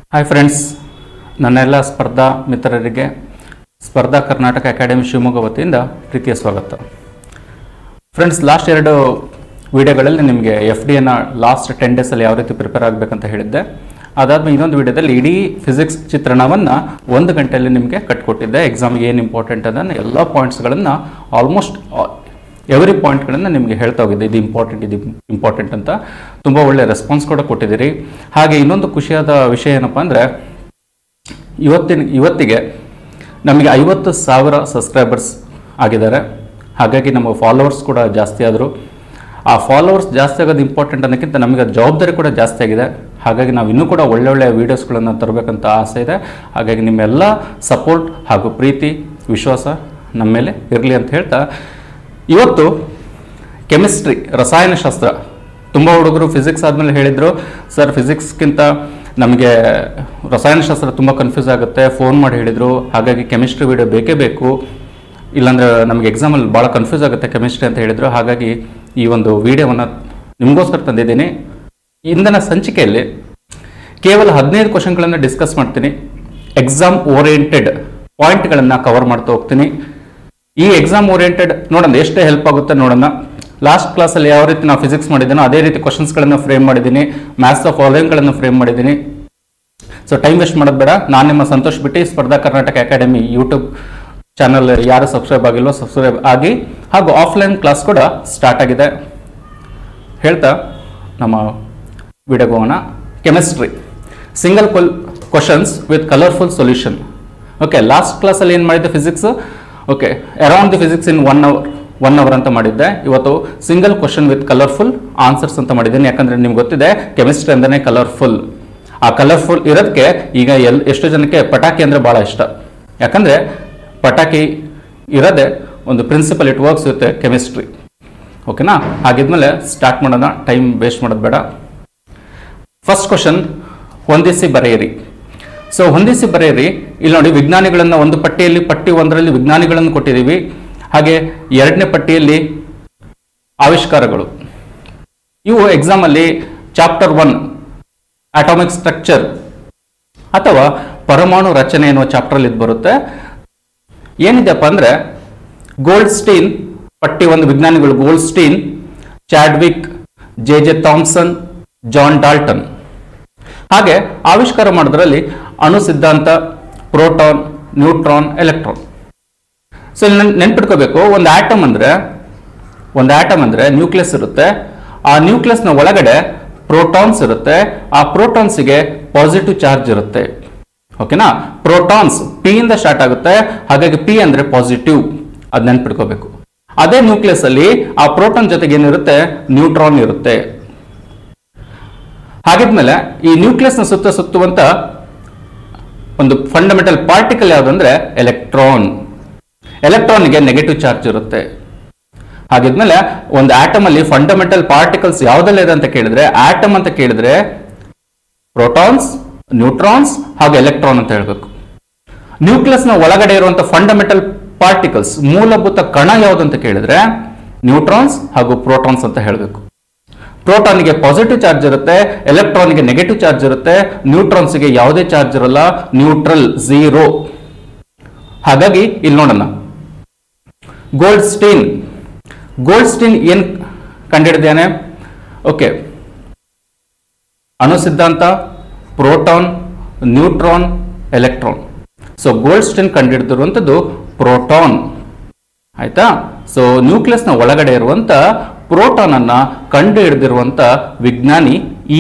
Hi friends, ನನ್ನೆಲ್ಲ ಸ್ಪರ್ಧಾ ಮಿತ್ರರಿಗೆ ಸ್ಪರ್ಧಾ ಕರ್ನಾಟಕ ಅಕಾಡೆಮಿ ಶಿವಮೊಗ್ಗ ವತಿಯಿಂದ ಪ್ರೀತಿಯ ಸ್ವಾಗತ. ಫ್ರೆಂಡ್ಸ್, ಲಾಸ್ಟ್ 2 ವಿಡಿಯೋಗಳಲ್ಲಿ ನಿಮಗೆ FDನ ಲಾಸ್ಟ್ 10 ಡೇಸಲ್ಲಿ ಯಾವ ರೀತಿ ಪ್ರಿಪೇರ್ ಆಗಬೇಕಂತ ಹೇಳಿದ್ದೆ. ಅದಾದ್ಮೇಲೆ ಇನ್ನೊಂದು ವಿಡಿಯೋದಲ್ಲಿ ಇಡೀ ಫಿಸಿಕ್ಸ್ ಚಿತ್ರಣವನ್ನು 1 ಗಂಟೆಯಲ್ಲಿ ನಿಮಗೆ ಕಟ್ಕೊಟ್ಟಿದ್ದೆ. ಎಕ್ಸಾಮ್ಗೆ ಏನು ಇಂಪಾರ್ಟೆಂಟ್ ಅದನ್ನು ಎಲ್ಲ ಪಾಯಿಂಟ್ಸ್ಗಳನ್ನು ಆಲ್ಮೋಸ್ಟ್ ಎವ್ರಿ ಪಾಯಿಂಟ್ಗಳನ್ನು ನಿಮಗೆ ಹೇಳ್ತಾ ಹೋಗಿದ್ದೆ. ಇದು ಇಂಪಾರ್ಟೆಂಟ್ ಅಂತ ತುಂಬ ಒಳ್ಳೆ ರೆಸ್ಪಾನ್ಸ್ ಕೂಡ ಕೊಟ್ಟಿದ್ದೀರಿ. ಹಾಗೆ ಇನ್ನೊಂದು ಖುಷಿಯಾದ ವಿಷಯ ಏನಪ್ಪ ಅಂದರೆ, ಇವತ್ತಿಗೆ ನಮಗೆ 50,000 ಸಬ್ಸ್ಕ್ರೈಬರ್ಸ್ ಆಗಿದ್ದಾರೆ. ಹಾಗಾಗಿ ನಮ್ಮ ಫಾಲೋವರ್ಸ್ ಕೂಡ ಜಾಸ್ತಿ ಆದರು. ಆ ಫಾಲೋವರ್ಸ್ ಜಾಸ್ತಿ ಆಗೋದು ಇಂಪಾರ್ಟೆಂಟ್ ಅನ್ನೋಕ್ಕಿಂತ ನಮಗೆ ಜವಾಬ್ದಾರಿ ಕೂಡ ಜಾಸ್ತಿ ಆಗಿದೆ. ಹಾಗಾಗಿ ನಾವು ಇನ್ನೂ ಕೂಡ ಒಳ್ಳೊಳ್ಳೆಯ ವೀಡಿಯೋಸ್ಗಳನ್ನು ತರಬೇಕಂತ ಆಸೆ ಇದೆ. ಹಾಗಾಗಿ ನಿಮ್ಮೆಲ್ಲ ಸಪೋರ್ಟ್ ಹಾಗೂ ಪ್ರೀತಿ ವಿಶ್ವಾಸ ನಮ್ಮ ಮೇಲೆ ಇರಲಿ ಅಂತ ಹೇಳ್ತಾ, ಇವತ್ತು ಕೆಮಿಸ್ಟ್ರಿ, ರಸಾಯನಶಾಸ್ತ್ರ. ತುಂಬ ಹುಡುಗರು ಫಿಸಿಕ್ಸ್ ಆದಮೇಲೆ ಹೇಳಿದರು, ಸರ್ ಫಿಸಿಕ್ಸ್ಗಿಂತ ನಮಗೆ ರಸಾಯನಶಾಸ್ತ್ರ ತುಂಬ ಕನ್ಫ್ಯೂಸ್ ಆಗುತ್ತೆ, ಫೋನ್ ಮಾಡಿ ಹೇಳಿದರು. ಹಾಗಾಗಿ ಕೆಮಿಸ್ಟ್ರಿ ವಿಡಿಯೋ ಬೇಕೇ ಬೇಕು, ಇಲ್ಲಾಂದರೆ ನಮಗೆ ಎಕ್ಸಾಮಲ್ಲಿ ಭಾಳ ಕನ್ಫ್ಯೂಸ್ ಆಗುತ್ತೆ ಕೆಮಿಸ್ಟ್ರಿ ಅಂತ ಹೇಳಿದರು. ಹಾಗಾಗಿ ಈ ಒಂದು ವಿಡಿಯೋವನ್ನು ನಿಮಗೋಸ್ಕರ ತಂದಿದ್ದೀನಿ. ಇಂದಿನ ಸಂಚಿಕೆಯಲ್ಲಿ ಕೇವಲ 15 ಕ್ವಶನ್ಗಳನ್ನು ಡಿಸ್ಕಸ್ ಮಾಡ್ತೀನಿ. ಎಕ್ಸಾಮ್ ಓರಿಯೆಂಟೆಡ್ ಪಾಯಿಂಟ್ಗಳನ್ನು ಕವರ್ ಮಾಡ್ತಾ ಹೋಗ್ತೀನಿ. ಈ ಎಕ್ಸಾಮ್ ಓರಿಯೆಂಟೆಡ್ ನೋಡೋಣ ಎಷ್ಟೇ ಹೆಲ್ಪ್ ಆಗುತ್ತೆ ನೋಡೋಣ. ಲಾಸ್ಟ್ ಕ್ಲಾಸಲ್ಲಿ ಯಾವ ರೀತಿ ನಾವು ಫಿಸಿಕ್ಸ್ ಮಾಡಿದ್ದೀನೋ ಅದೇ ರೀತಿ ಕ್ವಶನ್ಸ್ಗಳನ್ನು ಫ್ರೇಮ್ ಮಾಡಿದ್ದೀನಿ, ಮ್ಯಾಥ್ಸ್ ಆಫ್ ಫಾಲೋಯಿಂಗ್ಗಳನ್ನು ಫ್ರೇಮ್ ಮಾಡಿದ್ದೀನಿ. ಸೊ ಟೈಮ್ ವೇಸ್ಟ್ ಮಾಡೋದು ಬೇಡ. ನಾನು ನಿಮ್ಮ Santosh Bitti, Spardha Karnataka academy YouTube channel ಯಾರು ಸಬ್ಸ್ಕ್ರೈಬ್ ಆಗಿಲ್ವೋ ಸಬ್ಸ್ಕ್ರೈಬ್ ಆಗಿ. ಹಾಗೂ ಆಫ್ಲೈನ್ ಕ್ಲಾಸ್ ಕೂಡ ಸ್ಟಾರ್ಟ್ ಆಗಿದೆ ಹೇಳ್ತಾ ನಮ್ಮ ವಿಡಿಯೋಗೆ ಹೋಗೋಣ. Chemistry single questions with colourful solution. Okay, last ಕ್ಲಾಸಲ್ಲಿ ಏನು ಮಾಡಿದ್ದೆ physics, okay, around the physics in 1 hour ಅಂತ ಮಾಡಿದ್ದೆ. ಇವತ್ತು single question with colourful answers ಅಂತ ಮಾಡಿದ್ದೀನಿ. ಯಾಕಂದರೆ ನಿಮ್ಗೆ ಗೊತ್ತಿದೆ ಕೆಮಿಸ್ಟ್ರಿ ಅಂದನೇ ಕಲರ್ಫುಲ್. ಆ ಕಲರ್ಫುಲ್ ಇರೋದಕ್ಕೆ ಈಗ ಎಷ್ಟೋ ಜನಕ್ಕೆ ಪಟಾಕಿ ಅಂದರೆ ಭಾಳ ಇಷ್ಟ. ಯಾಕಂದರೆ ಪಟಾಕಿ ಇರೋದೇ ಒಂದು principle, it works with chemistry. ಓಕೆನಾ? ಹಾಗಿದ್ಮೇಲೆ ಸ್ಟಾರ್ಟ್ ಮಾಡೋಣ, ಟೈಮ್ ವೇಸ್ಟ್ ಮಾಡೋದು ಬೇಡ. ಫಸ್ಟ್ ಕ್ವಶನ್, ಹೊಂದಿಸಿ ಬರೆಯಿರಿ. ಸೊ ಹೊಂದಿಸಿ ಬರೆಯಿರಿ. ಇಲ್ಲಿ ನೋಡಿ, ವಿಜ್ಞಾನಿಗಳನ್ನು ಒಂದು ಪಟ್ಟಿಯಲ್ಲಿ, ಪಟ್ಟಿ 1ರಲ್ಲಿ ವಿಜ್ಞಾನಿಗಳನ್ನು ಕೊಟ್ಟಿದ್ದೀವಿ. ಹಾಗೆ 2ನೇ ಪಟ್ಟಿಯಲ್ಲಿ ಆವಿಷ್ಕಾರಗಳು. ಇವು ಎಕ್ಸಾಮಲ್ಲಿ ಚಾಪ್ಟರ್ 1 ಅಟಾಮಿಕ್ ಸ್ಟ್ರಕ್ಚರ್ ಅಥವಾ ಪರಮಾಣು ರಚನೆ ಎನ್ನುವ ಚಾಪ್ಟರ್ಲ್ಲಿ ಇದು ಬರುತ್ತೆ. ಏನಿದೆಪ್ಪ ಅಂದರೆ, ಗೋಲ್ಡ್ಸ್ಟೀನ್ ಪಟ್ಟಿ 1 ವಿಜ್ಞಾನಿಗಳು Goldstein, Chadwick, J Thomson, John Dalton. ಹಾಗೆ ಆವಿಷ್ಕಾರ ಮಾಡೋದ್ರಲ್ಲಿ ಅಣು ಸಿದ್ಧಾಂತ, ಪ್ರೋಟಾನ್, ನ್ಯೂಟ್ರಾನ್, ಎಲೆಕ್ಟ್ರಾನ್. ಸೊ ಇಲ್ಲಿ ನೆನ್ಪಿಟ್ಕೋಬೇಕು, ಒಂದು ಆಟಮ್ ಅಂದ್ರೆ ನ್ಯೂಕ್ಲಿಯಸ್ ಇರುತ್ತೆ. ಆ ನ್ಯೂಕ್ಲಿಯಸ್ನ ಒಳಗಡೆ ಪ್ರೋಟಾನ್ಸ್ ಇರುತ್ತೆ. ಆ ಪ್ರೋಟಾನ್ಸ್ಗೆ ಪಾಸಿಟಿವ್ ಚಾರ್ಜ್ ಇರುತ್ತೆ. ಓಕೆನಾ? ಪ್ರೋಟಾನ್ಸ್ ಪಿ ಇಂದ ಸ್ಟಾರ್ಟ್ ಆಗುತ್ತೆ. ಹಾಗಾಗಿ ಪಿ ಅಂದ್ರೆ ಪಾಸಿಟಿವ್, ಅದು ನೆನ್ಪಿಟ್ಕೋಬೇಕು. ಅದೇ ನ್ಯೂಕ್ಲಿಯಸ್ ಅಲ್ಲಿ ಆ ಪ್ರೋಟಾನ್ ಜೊತೆಗೆ ಏನಿರುತ್ತೆ, ನ್ಯೂಟ್ರಾನ್ ಇರುತ್ತೆ. ಹಾಗಿದ್ಮೇಲೆ ಈ ನ್ಯೂಕ್ಲಿಯಸ್ನ ಸುತ್ತುವಂತ ಒಂದು ಫಂಡಮೆಂಟಲ್ ಪಾರ್ಟಿಕಲ್ ಯಾವುದಂದ್ರೆ ಎಲೆಕ್ಟ್ರಾನ್. ಎಲೆಕ್ಟ್ರಾನ್ಗೆ ನೆಗೆಟಿವ್ ಚಾರ್ಜ್ ಇರುತ್ತೆ. ಹಾಗಿದ್ಮೇಲೆ ಒಂದು ಆಟಮ್ ಅಲ್ಲಿ ಫಂಡಮೆಂಟಲ್ ಪಾರ್ಟಿಕಲ್ಸ್ ಯಾವುದೆಲ್ಲ ಇದೆ ಅಂತ ಕೇಳಿದ್ರೆ, ಆಟಮ್ ಅಂತ ಕೇಳಿದ್ರೆ ಪ್ರೋಟಾನ್ಸ್, ನ್ಯೂಟ್ರಾನ್ಸ್ ಹಾಗೂ ಎಲೆಕ್ಟ್ರಾನ್ ಅಂತ ಹೇಳಬೇಕು. ನ್ಯೂಕ್ಲಿಯಸ್ನ ಒಳಗಡೆ ಇರುವಂತಹ ಫಂಡಮೆಂಟಲ್ ಪಾರ್ಟಿಕಲ್ಸ್, ಮೂಲಭೂತ ಕಣ ಯಾವುದು ಅಂತ ಕೇಳಿದ್ರೆ ನ್ಯೂಟ್ರಾನ್ಸ್ ಹಾಗೂ ಪ್ರೋಟಾನ್ಸ್ ಅಂತ ಹೇಳಬೇಕು. ಪ್ರೋಟಾನ್ಗೆ ಪಾಸಿಟಿವ್ ಚಾರ್ಜ್ ಇರುತ್ತೆ, ಎಲೆಕ್ಟ್ರಾನ್ಗೆ ನೆಗೆಟಿವ್ ಚಾರ್ಜ್ ಇರುತ್ತೆ, ನ್ಯೂಟ್ರಾನ್ಸ್ಗೆ ಯಾವುದೇ ಚಾರ್ಜ್ ಇರಲ್ಲ, ನ್ಯೂಟ್ರಲ್, 0. ಹಾಗಾಗಿ ಇಲ್ಲಿ ನೋಡೋಣ, ಗೋಲ್ಡ್ಸ್ಟೀನ್ ಏನ್ ಕಂಡುಹಿಡಿದಾನೆ? ಓಕೆ, ಅಣು ಸಿದ್ಧಾಂತ, proton, neutron, electron. So Goldstein ಕಂಡುಹಿಡಿದಿರುವಂಥದ್ದು ಪ್ರೋಟಾನ್. ಆಯ್ತಾ? ಸೊ ನ್ಯೂಕ್ಲಿಯಸ್ನ ಒಳಗಡೆ ಇರುವಂತ ಪ್ರೋಟಾನ್ ಅನ್ನ ಕಂಡು ಹಿಡಿದಿರುವಂತ ವಿಜ್ಞಾನಿ ಇ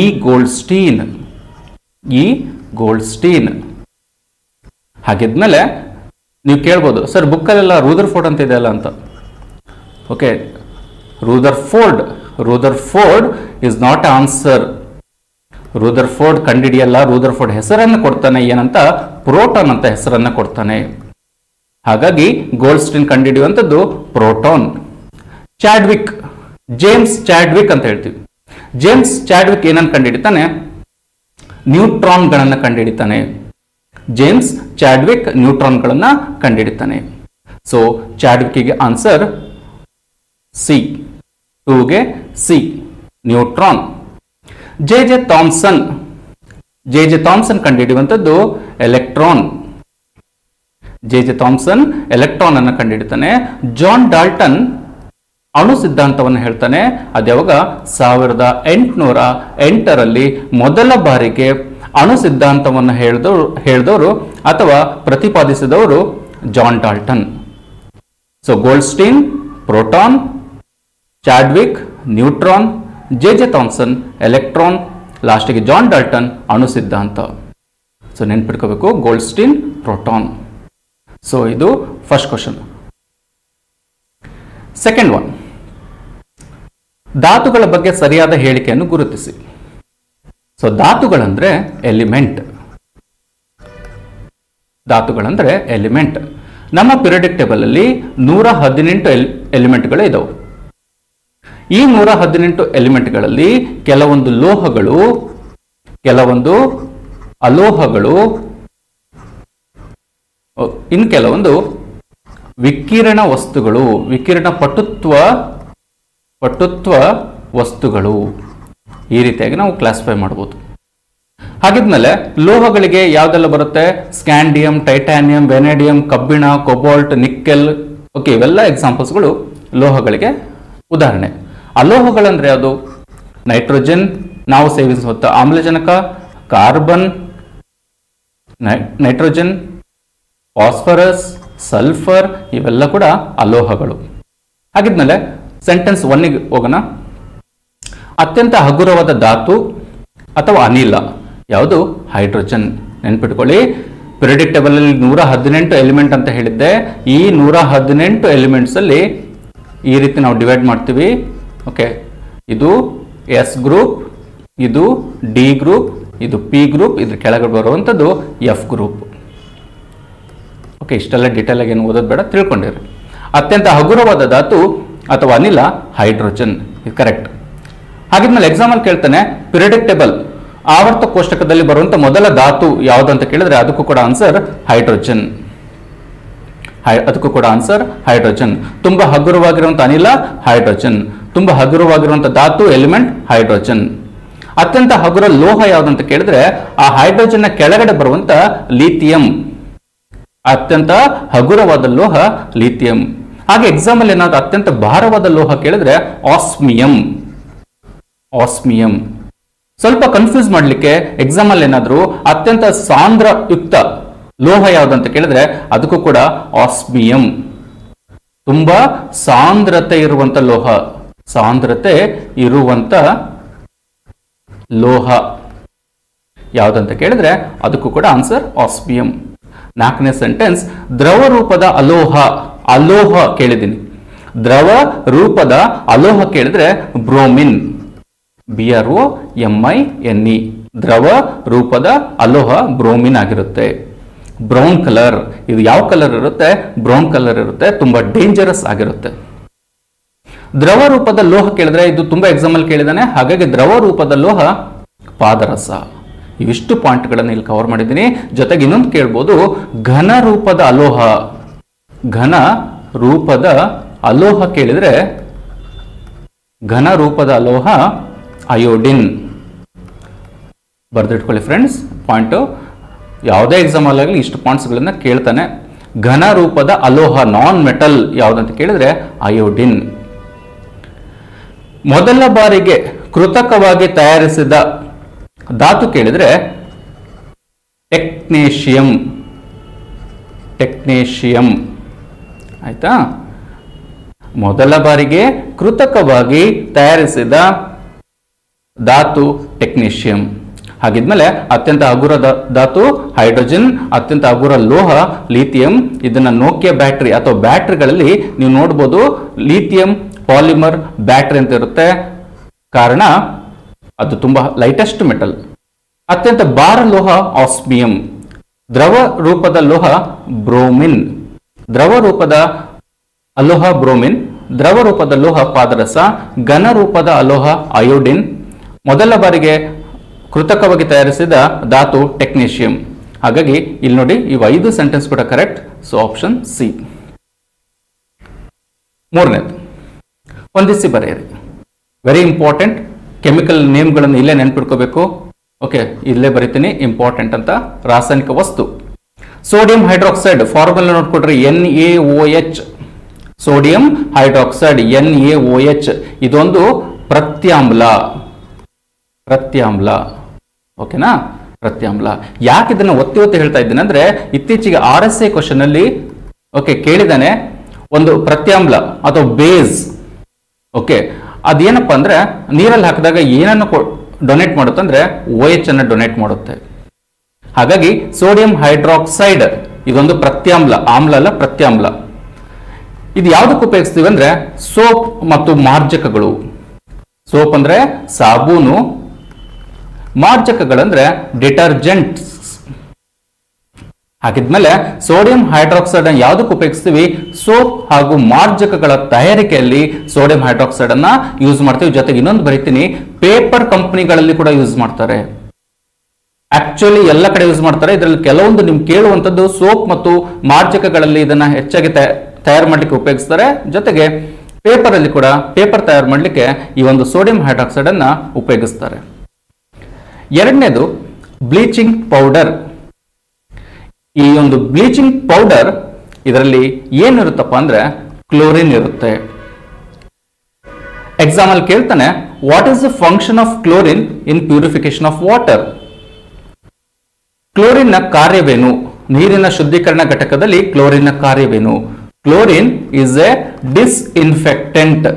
ಗೋಲ್ಡ್ಸ್ಟೀನ್. ಹಾಗಿದ್ಮೇಲೆ ನೀವು ಕೇಳ್ಬೋದು, ಸರ್ ಬುಕ್ಕಲ್ಲೆಲ್ಲ ರೂದರ್ಫೋರ್ಡ್ ಅಂತ ಇದೆಯಲ್ಲ ಅಂತ. Okay, Rutherford is not answer. Rutherford ಕಂಡಿಡಿಯಲ್ಲ, ರೂದರ್ಫೋರ್ಡ್ ಹೆಸರನ್ನು ಕೊಡ್ತಾನೆ. ಏನಂತ? ಪ್ರೋಟಾನ್ ಅಂತ ಹೆಸರನ್ನ ಕೊಡ್ತಾನೆ. ಹಾಗಾಗಿ ಗೋಲ್ಡ್ಸ್ಟೀನ್ ಕಂಡುಹಿಡಿಯುವಂಥದ್ದು ಪ್ರೋಟಾನ್. ಜೇಮ್ಸ್ ಚಾಡ್ವಿಕ್ ಅಂತ ಹೇಳ್ತೀವಿ. ಜೇಮ್ಸ್ ಚಾಡ್ವಿಕ್ ಏನನ್ನು ಕಂಡುಹಿಡಿತಾನೆ? ನ್ಯೂಟ್ರಾನ್ಗಳನ್ನು ಕಂಡುಹಿಡಿತಾನೆ. ಜೇಮ್ಸ್ ಚಾಡ್ವಿಕ್ ನ್ಯೂಟ್ರಾನ್ಗಳನ್ನು ಕಂಡುಹಿಡಿತಾನೆ. ಸೊ ಚಾಡ್ವಿಕ್ಗೆ ಆನ್ಸರ್ ಸಿ, 2ಗೆ C, neutron. J Thomson J J Thomson ಕಂಡುಹಿಡಿಯುವಂಥದ್ದು electron. J J Thomson electron ಅನ್ನು ಕಂಡುಹಿಡಿತಾನೆ. ಜಾನ್ ಡಾಲ್ಟನ್ ಅಣು ಸಿದ್ಧಾಂತವನ್ನು ಹೇಳ್ತಾನೆ. ಅದ್ಯಾವಾಗ 1808ರಲ್ಲಿ ಮೊದಲ ಬಾರಿಗೆ ಅಣು ಸಿದ್ಧಾಂತವನ್ನು ಹೇಳಿದವರು ಅಥವಾ ಪ್ರತಿಪಾದಿಸಿದವರು John Dalton. So Goldstein proton, Chadwick neutron, J J Thomson electron, ಲಾಸ್ಟಿಗೆ ಜಾನ್ ಡಾಲ್ಟನ್ ಅಣು ಸಿದ್ಧಾಂತ. ಸೊ ನೆನ್ಪಿಟ್ಕೋಬೇಕು, ಗೋಲ್ಡ್ಸ್ಟೀನ್ ಪ್ರೋಟಾನ್. ಸೊ ಇದು ಫಸ್ಟ್ ಕ್ವಶನ್. ಸೆಕೆಂಡ್ ಒನ್, ಧಾತುಗಳ ಬಗ್ಗೆ ಸರಿಯಾದ ಹೇಳಿಕೆಯನ್ನು ಗುರುತಿಸಿ. ಸೊ ಧಾತುಗಳಂದ್ರೆ ಎಲಿಮೆಂಟ್. ಧಾತುಗಳಂದ್ರೆ ಎಲಿಮೆಂಟ್. ನಮ್ಮ ಪಿರಿಯಡಿಕ್ ಟೇಬಲ್ ಅಲ್ಲಿ 118 ಎಲಿಮೆಂಟ್ಗಳು ಇದಾವೆ. ಈ 118 ಎಲಿಮೆಂಟ್ಗಳಲ್ಲಿ ಕೆಲವೊಂದು ಲೋಹಗಳು, ಕೆಲವೊಂದು ಅಲೋಹಗಳು, ಇನ್ನು ಕೆಲವೊಂದು ವಿಕಿರಣ ವಸ್ತುಗಳು, ವಿಕಿರಣ ಪಟುತ್ವ ವಸ್ತುಗಳು. ಈ ರೀತಿಯಾಗಿ ನಾವು ಕ್ಲಾಸಿಫೈ ಮಾಡಬಹುದು. ಹಾಗಿದ್ಮೇಲೆ ಲೋಹಗಳಿಗೆ ಯಾವ್ದೆಲ್ಲ ಬರುತ್ತೆ? ಸ್ಕ್ಯಾಂಡಿಯಂ, ಟೈಟಾನಿಯಂ, ವೆನೇಡಿಯಂ, ಕಬ್ಬಿಣ, ಕೊಬಾಲ್ಟ್, ನಿಕ್ಕೆಲ್. ಓಕೆ, ಇವೆಲ್ಲ ಎಕ್ಸಾಂಪಲ್ಸ್ಗಳು ಲೋಹಗಳಿಗೆ ಉದಾಹರಣೆ. ಅಲೋಹಗಳಂದ್ರೆ ಯಾವುದು? ನೈಟ್ರೋಜನ್, ನಾವು ಸೇವಿಸುವಂತ ಆಮ್ಲಜನಕ, ಕಾರ್ಬನ್, ನೈಟ್ರೋಜನ್, ಫಾಸ್ಫರಸ್, ಸಲ್ಫರ್, ಇವೆಲ್ಲ ಕೂಡ ಅಲೋಹಗಳು. ಹಾಗಿದ್ಮೇಲೆ ಸೆಂಟೆನ್ಸ್ 1ಗೆ ಹೋಗೋಣ. ಅತ್ಯಂತ ಹಗುರವಾದ ಧಾತು ಅಥವಾ ಅನಿಲ ಯಾವುದು? ಹೈಡ್ರೋಜನ್. ನೆನ್ಪಿಟ್ಕೊಳ್ಳಿ, ಪಿರಿಯಡಿಕ್ ಟೇಬಲ್ ಅಲ್ಲಿ 118 ಎಲಿಮೆಂಟ್ ಅಂತ ಹೇಳಿದ್ದೆ. ಈ 118 ಎಲಿಮೆಂಟ್ಸ್ ಅಲ್ಲಿ ಈ ರೀತಿ ನಾವು ಡಿವೈಡ್ ಮಾಡ್ತೀವಿ. ಓಕೆ, ಇದು ಎಸ್ ಗ್ರೂಪ್, ಇದು ಡಿ ಗ್ರೂಪ್, ಇದು ಪಿ ಗ್ರೂಪ್, ಇದ್ರ ಕೆಳಗಡೆ ಬರುವಂಥದ್ದು ಎಫ್ ಗ್ರೂಪ್. ಓಕೆ, ಇಷ್ಟೆಲ್ಲ ಡೀಟೇಲ್ ಆಗಿ ಏನು ಓದೋದು ಬೇಡ, ತಿಳ್ಕೊಂಡಿರಿ. ಅತ್ಯಂತ ಹಗುರವಾದ ಧಾತು ಅಥವಾ ಅನಿಲ ಹೈಡ್ರೋಜನ್, ಇದು ಕರೆಕ್ಟ್. ಹಾಗಿದ್ಮೇಲೆ ಎಕ್ಸಾಂಪಲ್ ಕೇಳ್ತಾನೆ, ಪಿರಿಯಡಿಕ್ ಟೇಬಲ್ ಆವರ್ತ ಕೋಷ್ಟಕದಲ್ಲಿ ಬರುವಂತ ಮೊದಲ ಧಾತು ಯಾವುದು ಅಂತ ಕೇಳಿದ್ರೆ ಅದಕ್ಕೂ ಕೂಡ ಆನ್ಸರ್ ಹೈಡ್ರೋಜನ್. ಅದಕ್ಕೂ ಕೂಡ ಆನ್ಸರ್ ಹೈಡ್ರೋಜನ್. ತುಂಬಾ ಹಗುರವಾಗಿರುವಂತ ಅನಿಲ ಹೈಡ್ರೋಜನ್, ತುಂಬಾ ಹಗುರವಾಗಿರುವಂತ ಧಾತು ಎಲಿಮೆಂಟ್ ಹೈಡ್ರೋಜನ್. ಅತ್ಯಂತ ಹಗುರ ಲೋಹ ಯಾವ್ದಂತ ಕೇಳಿದ್ರೆ ಆ ಹೈಡ್ರೋಜನ್ ನ ಕೆಳಗಡೆ ಬರುವಂತ ಲಿಥಿಯಂ. ಅತ್ಯಂತ ಹಗುರವಾದ ಲೋಹ ಲಿಥಿಯಂ. ಹಾಗೆ ಎಕ್ಸಾಂಪಲ್ ಏನಾದ್ರು ಅತ್ಯಂತ ಭಾರವಾದ ಲೋಹ ಕೇಳಿದ್ರೆ ಆಸ್ಮಿಯಂ. ಆಸ್ಮಿಯಂ ಸ್ವಲ್ಪ ಕನ್ಫ್ಯೂಸ್ ಮಾಡ್ಲಿಕ್ಕೆ ಎಕ್ಸಾಂಪಲ್ ಏನಾದ್ರು ಅತ್ಯಂತ ಸಾಂದ್ರಯುಕ್ತ ಲೋಹ ಯಾವ್ದಂತ ಕೇಳಿದ್ರೆ ಅದಕ್ಕೂ ಕೂಡ ಆಸ್ಮಿಯಂ. ತುಂಬಾ ಸಾಂದ್ರತೆ ಇರುವಂತ ಲೋಹ, ಸಾಂದ್ರತೆ ಇರುವಂತ ಲೋಹ ಯಾವ್ದಂತ ಕೇಳಿದ್ರೆ ಅದಕ್ಕೂ ಕೂಡ ಆನ್ಸರ್ ಆಸ್ಮಿಯಂ. 4ನೇ ಸೆಂಟೆನ್ಸ್, ದ್ರವ ರೂಪದ ಅಲೋಹ. ಅಲೋಹ ಕೇಳಿದ್ದೀನಿ, ದ್ರವ ರೂಪದ ಅಲೋಹ ಕೇಳಿದ್ರೆ ಬ್ರೋಮಿನ್. BROMINE. ದ್ರವ ರೂಪದ ಅಲೋಹ ಬ್ರೋಮಿನ್ ಆಗಿರುತ್ತೆ. ಬ್ರೌನ್ ಕಲರ್, ಇದು ಯಾವ ಕಲರ್ ಇರುತ್ತೆ? ಬ್ರೌನ್ ಕಲರ್ ಇರುತ್ತೆ, ತುಂಬಾ ಡೇಂಜರಸ್ ಆಗಿರುತ್ತೆ. ದ್ರವ ರೂಪದ ಲೋಹ ಕೇಳಿದ್ರೆ ಇದು ತುಂಬಾ ಎಕ್ಸಾಂಪಲ್ ಕೇಳಿದಾನೆ, ಹಾಗಾಗಿ ದ್ರವ ರೂಪದ ಲೋಹ ಪಾದರಸ. ಇವಿಷ್ಟು ಪಾಯಿಂಟ್ಗಳನ್ನು ಇಲ್ಲಿ ಕವರ್ ಮಾಡಿದ್ದೀನಿ. ಜೊತೆಗೆ ಇನ್ನೊಂದು ಕೇಳ್ಬೋದು, ಘನ ರೂಪದ ಅಲೋಹ. ಘನ ರೂಪದ ಅಲೋಹ ಕೇಳಿದ್ರೆ ಘನ ರೂಪದ ಅಲೋಹ ಅಯೋಡಿನ್. ಬರ್ದಿಟ್ಕೊಳ್ಳಿ ಫ್ರೆಂಡ್ಸ್ ಪಾಯಿಂಟ್. ಯಾವುದೇ ಎಕ್ಸಾಂಪಲ್ ಆಗಲಿ ಇಷ್ಟು ಪಾಯಿಂಟ್ಸ್ಗಳನ್ನ ಕೇಳ್ತಾನೆ. ಘನ ರೂಪದ ಅಲೋಹ ನಾನ್ ಮೆಟಲ್ ಯಾವ್ದಂತ ಕೇಳಿದ್ರೆ ಅಯೋಡಿನ್. ಮೊದಲ ಬಾರಿಗೆ ಕೃತಕವಾಗಿ ತಯಾರಿಸಿದ ಧಾತು ಕೇಳಿದ್ರೆ ಟೆಕ್ನೇಷಿಯಂ. ಟೆಕ್ನೇಷಿಯಂ ಆಯ್ತಾ? ಮೊದಲ ಬಾರಿಗೆ ಕೃತಕವಾಗಿ ತಯಾರಿಸಿದ ಧಾತು ಟೆಕ್ನೇಷಿಯಂ. ಹಾಗಿದ್ಮೇಲೆ ಅತ್ಯಂತ ಹಗುರ ಧಾತು ಹೈಡ್ರೋಜನ್, ಅತ್ಯಂತ ಹಗುರ ಲೋಹ ಲಿಥಿಯಂ. ಇದನ್ನ ನೋಕಿಯಾ ಬ್ಯಾಟರಿ ಅಥವಾ ಬ್ಯಾಟರಿಗಳಲ್ಲಿ ನೀವು ನೋಡಬಹುದು, ಲಿಥಿಯಂ ಪಾಲಿಮರ್ ಬ್ಯಾಟರಿ ಅಂತ ಇರುತ್ತೆ. ಕಾರಣ ಅದು ತುಂಬಾ ಲೈಟೆಸ್ಟ್ ಮೆಟಲ್. ಅತ್ಯಂತ ಭಾರ ಲೋಹ ಆಸ್ಮಿಯಂ. ದ್ರವ ರೂಪದ ಲೋಹ ಬ್ರೋಮಿನ್. ದ್ರವ ರೂಪದ ಅಲೋಹ ಬ್ರೋಮಿನ್. ದ್ರವ ರೂಪದ ಲೋಹ ಪಾದರಸ. ಘನ ರೂಪದ ಅಲೋಹ ಅಯೋಡಿನ್. ಮೊದಲ ಬಾರಿಗೆ ಕೃತಕವಾಗಿ ತಯಾರಿಸಿದ ಧಾತು ಟೆಕ್ನೇಷಿಯಂ. ಹಾಗಾಗಿ ಇಲ್ಲಿ ನೋಡಿ, ಇವು 5 ಸೆಂಟೆನ್ಸ್ ಕೂಡ ಕರೆಕ್ಟ್. So option C. 3ನೇದು, ಹೊಂದಿಸಿ ಬರೆಯಿರಿ. Very important. ಕೆಮಿಕಲ್ ನೇಮ್ಗಳನ್ನು ಇಲ್ಲೇ ನೆನ್ಪಿಟ್ಕೋಬೇಕು. ಓಕೆ, ಇಲ್ಲೇ ಬರಿತೀನಿ ಇಂಪಾರ್ಟೆಂಟ್ ಅಂತ. ರಾಸಾಯನಿಕ ವಸ್ತು ಸೋಡಿಯಂ ಹೈಡ್ರಾಕ್ಸೈಡ್ ಫಾರ್ಮುಲಾ ನೋಡ್ಕೊಡ್ರಿ, NaOH. ಸೋಡಿಯಂ ಹೈಡ್ರಾಕ್ಸೈಡ್ NaOH ಇದೊಂದು ಪ್ರತ್ಯಾಮ್ಲ. ಓಕೆನಾ, ಪ್ರತ್ಯಾಮ್ಲ. ಯಾಕೆ ಇದನ್ನು ಒತ್ತಿ ಒತ್ತಿ ಹೇಳ್ತಾ ಇದ್ದೇನೆ ಅಂದ್ರೆ, ಇತ್ತೀಚೆಗೆ RSA ಕ್ವಶನ್ ಅಲ್ಲಿ ಓಕೆ ಕೇಳಿದಾನೆ ಒಂದು ಪ್ರತ್ಯಾಮ್ಲ ಅಥವಾ ಬೇಸ್. ಓಕೆ, ಅದೇನಪ್ಪ ಅಂದ್ರೆ ನೀರಲ್ಲಿ ಹಾಕಿದಾಗ ಏನನ್ನು ಡೊನೇಟ್ ಮಾಡುತ್ತೆ ಅಂದ್ರೆ OH ಅನ್ನು ಡೊನೇಟ್ ಮಾಡುತ್ತೆ. ಹಾಗಾಗಿ ಸೋಡಿಯಂ ಹೈಡ್ರಾಕ್ಸೈಡ್ ಇದೊಂದು ಪ್ರತ್ಯಾಮ್ಲ, ಆಮ್ಲ ಅಲ್ಲ ಪ್ರತ್ಯಾಮ್ಲ. ಇದು ಯಾವುದಕ್ಕೆ ಉಪಯೋಗಿಸ್ತೀವಿ ಅಂದ್ರೆ ಸೋಪ್ ಮತ್ತು ಮಾರ್ಜಕಗಳು. ಸೋಪ್ ಅಂದ್ರೆ ಸಾಬೂನು, ಮಾರ್ಜಕಗಳಂದ್ರೆ ಡಿಟರ್ಜೆಂಟ್ಸ್. ಹಾಗಿದ್ಮೇಲೆ ಸೋಡಿಯಂ ಹೈಡ್ರಾಕ್ಸೈಡ್ ಅನ್ನು ಯಾವುದಕ್ಕೆ ಉಪಯೋಗಿಸ್ತೀವಿ? ಸೋಪ್ ಹಾಗೂ ಮಾರ್ಜಕಗಳ ತಯಾರಿಕೆಯಲ್ಲಿ ಸೋಡಿಯಂ ಹೈಡ್ರಾಕ್ಸೈಡ್ ಅನ್ನ ಯೂಸ್ ಮಾಡ್ತೀವಿ. ಜೊತೆಗೆ ಇನ್ನೊಂದು ಬರೀತೀನಿ, ಪೇಪರ್ ಕಂಪನಿಗಳಲ್ಲಿ ಕೂಡ ಯೂಸ್ ಮಾಡ್ತಾರೆ. ಆಕ್ಚುಲಿ ಎಲ್ಲ ಕಡೆ ಯೂಸ್ ಮಾಡ್ತಾರೆ. ಇದರಲ್ಲಿ ಕೆಲವೊಂದು ನಿಮ್ಗೆ ಕೇಳುವಂತದ್ದು ಸೋಪ್ ಮತ್ತು ಮಾರ್ಜಕಗಳಲ್ಲಿ ಇದನ್ನ ಹೆಚ್ಚಾಗಿ ತಯಾರು ಮಾಡಲಿಕ್ಕೆ ಉಪಯೋಗಿಸ್ತಾರೆ. ಜೊತೆಗೆ ಪೇಪರ್ ಅಲ್ಲಿ ಕೂಡ ಪೇಪರ್ ತಯಾರು ಮಾಡಲಿಕ್ಕೆ ಈ ಒಂದು ಸೋಡಿಯಂ ಹೈಡ್ರಾಕ್ಸೈಡ್ ಅನ್ನ ಉಪಯೋಗಿಸ್ತಾರೆ. ಎರಡನೇದು ಬ್ಲೀಚಿಂಗ್ ಪೌಡರ್. ಈ ಒಂದು ಬ್ಲೀಚಿಂಗ್ ಪೌಡರ್ ಇದರಲ್ಲಿ ಏನಿರುತ್ತಪ್ಪ ಅಂದ್ರೆ ಕ್ಲೋರಿನ್ ಇರುತ್ತೆ. ಎಕ್ಸಾಮ್ ಅಲ್ಲಿ ಕೇಳ್ತಾನೆ, what is the function of chlorine in purification of water? Chlorine ನ ಕಾರ್ಯವೇನು? ನೀರಿನ ಶುದ್ಧೀಕರಣ ಘಟಕದಲ್ಲಿ ಕ್ಲೋರಿನ್ ನ ಕಾರ್ಯವೇನು? Chlorine is a disinfectant.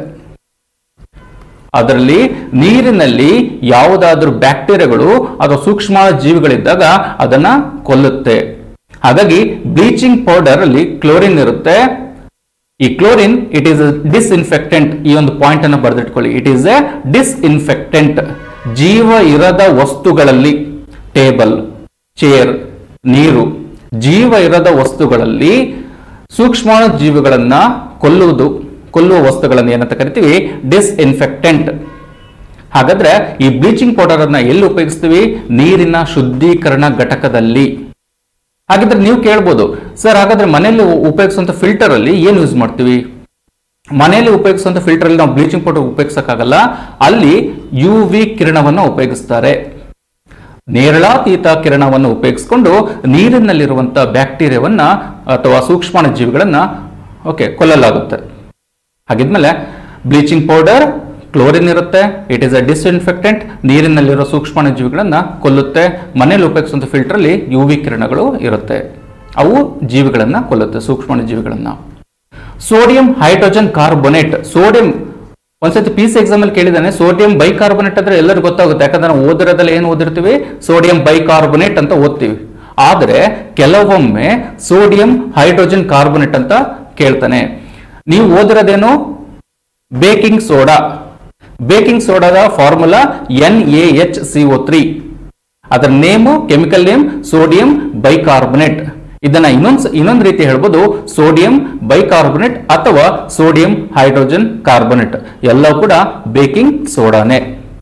ಅದರಲ್ಲಿ ನೀರಿನಲ್ಲಿ ಯಾವುದಾದ್ರೂ ಬ್ಯಾಕ್ಟೀರಿಯಾಗಳು ಅಥವಾ ಸೂಕ್ಷ್ಮ ಜೀವಿಗಳಿದ್ದಾಗ ಅದನ್ನ ಕೊಲ್ಲುತ್ತೆ. ಹಾಗಾಗಿ ಬ್ಲೀಚಿಂಗ್ ಪೌಡರ್ ಅಲ್ಲಿ ಕ್ಲೋರಿನ್ ಇರುತ್ತೆ. ಈ chlorine it is a disinfectant. ಈ ಒಂದು ಪಾಯಿಂಟ್ ಅನ್ನು ಬರೆದಿಟ್ಕೊಳ್ಳಿ, ಇಟ್ ಈಸ್ ಎ ಡಿಸ್ಇನ್ಫೆಕ್ಟೆಂಟ್. ಜೀವ ಇರದ ವಸ್ತುಗಳಲ್ಲಿ, ಟೇಬಲ್, ಚೇರ್, ನೀರು, ಜೀವ ಇರದ ವಸ್ತುಗಳಲ್ಲಿ ಸೂಕ್ಷ್ಮ ಜೀವಿಗಳನ್ನ ಕೊಲ್ಲುವ ವಸ್ತುಗಳನ್ನು ಏನಂತ ಕರಿತೀವಿ? ಡಿಸ್ಇನ್ಫೆಕ್ಟೆಂಟ್. ಹಾಗಾದ್ರೆ ಈ ಬ್ಲೀಚಿಂಗ್ ಪೌಡರ್ ಅನ್ನ ಎಲ್ಲಿ ಉಪಯೋಗಿಸ್ತೀವಿ? ನೀರಿನ ಶುದ್ಧೀಕರಣ ಘಟಕದಲ್ಲಿ. ಹಾಗಿದ್ರೆ ನೀವು ಕೇಳ್ಬೋದು, ಸರ್ ಹಾಗಾದ್ರೆ ಮನೆಯಲ್ಲಿ ಉಪಯೋಗಿಸುವಂತ ಫಿಲ್ಟರ್ ಅಲ್ಲಿ ಏನು ಯೂಸ್ ಮಾಡ್ತೀವಿ? ಮನೆಯಲ್ಲಿ ಉಪಯೋಗಿಸುವಂತ ಫಿಲ್ಟರ್ ಅಲ್ಲಿ ನಾವು ಬ್ಲೀಚಿಂಗ್ ಪೌಡರ್ ಉಪಯೋಗಿಸಕ್ಕಾಗಲ್ಲ. ಅಲ್ಲಿ UV ಕಿರಣವನ್ನು ಉಪಯೋಗಿಸ್ತಾರೆ. ನೇರಳಾತೀತ ಕಿರಣವನ್ನು ಉಪಯೋಗಿಸಿಕೊಂಡು ನೀರಿನಲ್ಲಿರುವಂತಹ ಬ್ಯಾಕ್ಟೀರಿಯಾವನ್ನ ಅಥವಾ ಸೂಕ್ಷ್ಮ ಜೀವಿಗಳನ್ನ ಕೊಲ್ಲಲಾಗುತ್ತೆ. ಹಾಗಿದ್ಮೇಲೆ ಬ್ಲೀಚಿಂಗ್ ಪೌಡರ್ ಕ್ಲೋರಿನ್ ಇರುತ್ತೆ, ಇಟ್ ಈಸ್ ಅ ಡಿಸ್ಇನ್ಫೆಕ್ಟೆಂಟ್, ನೀರಿನಲ್ಲಿರೋ ಸೂಕ್ಷ್ಮ ಜೀವಿಗಳನ್ನ ಕೊಲ್ಲುತ್ತೆ. ಮನೆಯಲ್ಲಿ ಉಪಯೋಗಿಸುವಂತ ಫಿಲ್ಟರ್ ಅಲ್ಲಿ UV ಕಿರಣಗಳು ಇರುತ್ತೆ, ಅವು ಜೀವಿಗಳನ್ನ ಕೊಲ್ಲುತ್ತೆ, ಸೂಕ್ಷ್ಮ ಜೀವಿಗಳನ್ನ. Sodium hydrogen carbonate. ಸೋಡಿಯಂ ಒಂದ್ಸತಿ PC ಎಕ್ಸಾಮ್ ಅಲ್ಲಿ ಕೇಳಿದಾನೆ, ಸೋಡಿಯಂ ಬೈಕಾರ್ಬೋನೇಟ್ ಅಂದ್ರೆ ಎಲ್ಲರಿಗೂ ಗೊತ್ತಾಗುತ್ತೆ. ಯಾಕಂದ್ರೆ ನಾವು ಓದಿರೋದ್ರಲ್ಲಿ ಏನು ಓದಿರ್ತೀವಿ? ಸೋಡಿಯಂ ಬೈಕಾರ್ಬೋನೇಟ್ ಅಂತ ಓದ್ತೀವಿ. ಆದ್ರೆ ಕೆಲವೊಮ್ಮೆ ಸೋಡಿಯಂ ಹೈಡ್ರೋಜನ್ ಕಾರ್ಬೋನೇಟ್ ಅಂತ ಕೇಳ್ತಾನೆ. ನೀವು ಓದಿರೋದೇನು? Baking soda. ಬೇಕಿಂಗ್ ಸೋಡಾದ ಫಾರ್ಮುಲಾ NaHCO3. ಅದರ name, chemical name sodium bicarbonate. ಇದನ್ನ ಇನ್ನೊಂದು ರೀತಿ ಹೇಳ್ಬೋದು, ಸೋಡಿಯಂ ಬೈಕಾರ್ಬೋನೇಟ್ ಅಥವಾ ಸೋಡಿಯಂ ಹೈಡ್ರೋಜನ್ ಕಾರ್ಬೋನೇಟ್. ಎಲ್ಲವೂ ಕೂಡ ಬೇಕಿಂಗ್ ಸೋಡಾನೇ.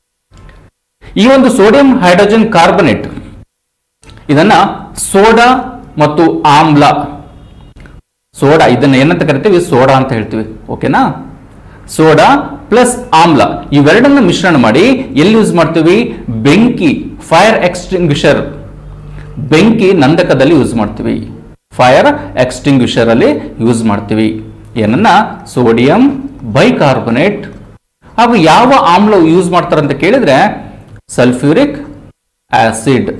ಈ ಒಂದು ಸೋಡಿಯಂ ಹೈಡ್ರೋಜನ್ ಕಾರ್ಬೋನೇಟ್ ಇದನ್ನ ಸೋಡಾ ಮತ್ತು ಆಮ್ಲ, ಸೋಡಾ ಇದನ್ನ ಏನಂತ ಕರಿತೀವಿ? ಸೋಡಾ ಅಂತ ಹೇಳ್ತೀವಿ. ಓಕೆನಾ? ಸೋಡಾ ಪ್ಲಸ್ ಆಮ್ಲ ಇವೆರಡನ್ನ ಮಿಶ್ರಣ ಮಾಡಿ ಎಲ್ಲಿ ಯೂಸ್ ಮಾಡ್ತೀವಿ? ಬೆಂಕಿ, ಫೈರ್ ಎಕ್ಸ್ಟಿಂಗ್ವಿಷರ್, ಬೆಂಕಿ ನಂದಕದಲ್ಲಿ ಯೂಸ್ ಮಾಡ್ತೀವಿ. ಫೈರ್ ಎಕ್ಸ್ಟಿಂಗ್ವಿಷರ್ ಅಲ್ಲಿ ಯೂಸ್ ಮಾಡ್ತೀವಿ. ಏನನ್ನ? Sodium bicarbonate. ಹಾಗೂ ಯಾವ ಆಮ್ಲ ಯೂಸ್ ಮಾಡ್ತಾರೆ ಅಂತ ಕೇಳಿದ್ರೆ ಸಲ್ಫ್ಯೂರಿಕ್ ಆಸಿಡ್,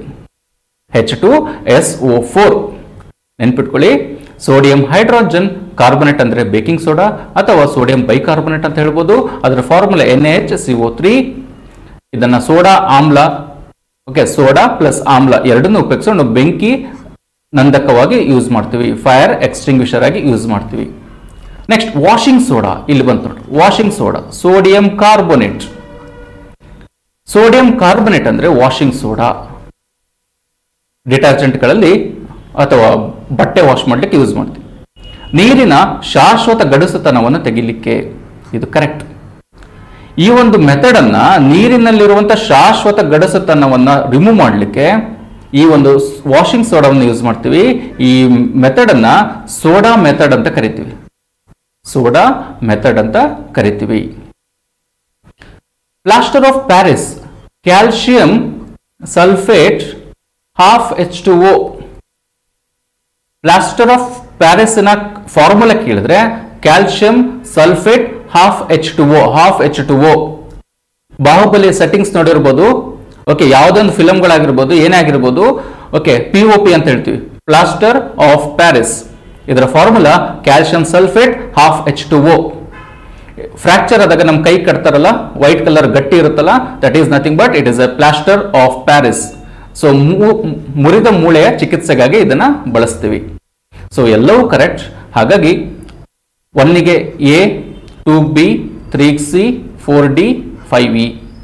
H2SO4. ನೆನ್ಪಿಟ್ಕೊಳ್ಳಿ, ಸೋಡಿಯಂ ಹೈಡ್ರೋಜನ್ ಕಾರ್ಬೋನೇಟ್ ಅಂದ್ರೆ ಬೇಕಿಂಗ್ ಸೋಡಾ ಅಥವಾ ಸೋಡಿಯಂ ಬೈಕಾರ್ಬೋನೇಟ್ ಅಂತ ಹೇಳ್ಬೋದು. ಅದರ ಫಾರ್ಮುಲಾ NaHCO3. ಇದನ್ನ ಸೋಡಾ ಆಮ್ಲ, ಸೋಡಾ ಪ್ಲಸ್ ಆಮ್ಲ ಎರಡನ್ನೂ ಉಪಯೋಗಿಸ್ಕೊಂಡು ಬೆಂಕಿ ನಂದಕವಾಗಿ ಯೂಸ್ ಮಾಡ್ತೀವಿ, ಫೈರ್ ಎಕ್ಸ್ಟಿಂಗ್ವಿಷರ್ ಆಗಿ ಯೂಸ್ ಮಾಡ್ತೀವಿ. Next washing soda. ಇಲ್ಲಿ ಬಂತು ನೋಡಿ, washing soda, sodium carbonate. Sodium carbonate ಅಂದ್ರೆ ವಾಷಿಂಗ್ ಸೋಡಾ. ಡಿಟರ್ಜೆಂಟ್ಗಳಲ್ಲಿ ಅಥವಾ ಬಟ್ಟೆ ವಾಶ್ ಮಾಡ್ಲಿಕ್ಕೆ ಯೂಸ್ ಮಾಡ್ತೀವಿ. ನೀರಿನ ಶಾಶ್ವತ ಗಡುಸುತನವನ್ನು ತೆಗಿಲಿಕ್ಕೆ ಇದು ಕರೆಕ್ಟ್. ಈ ಒಂದು ಮೆಥಡ್ ಅನ್ನ, ನೀರಿನಲ್ಲಿರುವಂತಹ ಶಾಶ್ವತ ಗಡುಸುತನವನ್ನ ರಿಮೂವ್ ಮಾಡಲಿಕ್ಕೆ ಈ ಒಂದು ವಾಷಿಂಗ್ ಸೋಡಾವನ್ನು ಯೂಸ್ ಮಾಡ್ತೀವಿ. ಈ ಮೆಥಡ್ ಅನ್ನ ಸೋಡಾ ಮೆಥಡ್ ಅಂತ ಕರಿತೀವಿ. ಸೋಡಾ ಮೆಥಡ್ ಅಂತ ಕರಿತೀವಿ. Plaster of Paris, calcium sulphate half H2O. Plaster of ಪ್ಯಾರಿಸ್ನ ಫಾರ್ಮುಲಾ ಕೇಳಿದ್ರೆ calcium sulphate half H2O. Baahubali settings ನೋಡಿರ್ಬೋದು. ಓಕೆ, ಯಾವುದೊಂದು ಫಿಲಮ್ಗಳಾಗಿರ್ಬೋದು, ಏನೇ ಆಗಿರ್ಬೋದು. ಓಕೆ, POP ಅಂತ ಹೇಳ್ತೀವಿ, ಪ್ಲಾಸ್ಟರ್ ಆಫ್ ಪ್ಯಾರಿಸ್. ಇದರ formula calcium sulphate half H2O. Fracture ಆದಾಗ ನಮ್ಮ ಕೈ ಕಟ್ತಾರಲ್ಲ, ವೈಟ್ ಕಲರ್ ಗಟ್ಟಿ ಇರುತ್ತಲ್ಲ, that is nothing but it is a plaster of Paris. So ಮುರಿದ ಮೂಳೆಯ ಚಿಕಿತ್ಸೆಗಾಗಿ ಇದನ್ನ ಬಳಸ್ತೀವಿ. ಸೊ ಎಲ್ಲವೂ ಕರೆಕ್ಟ್. ಹಾಗಾಗಿ 1ಗೆ A, 2B, 3C, 4D, 5E.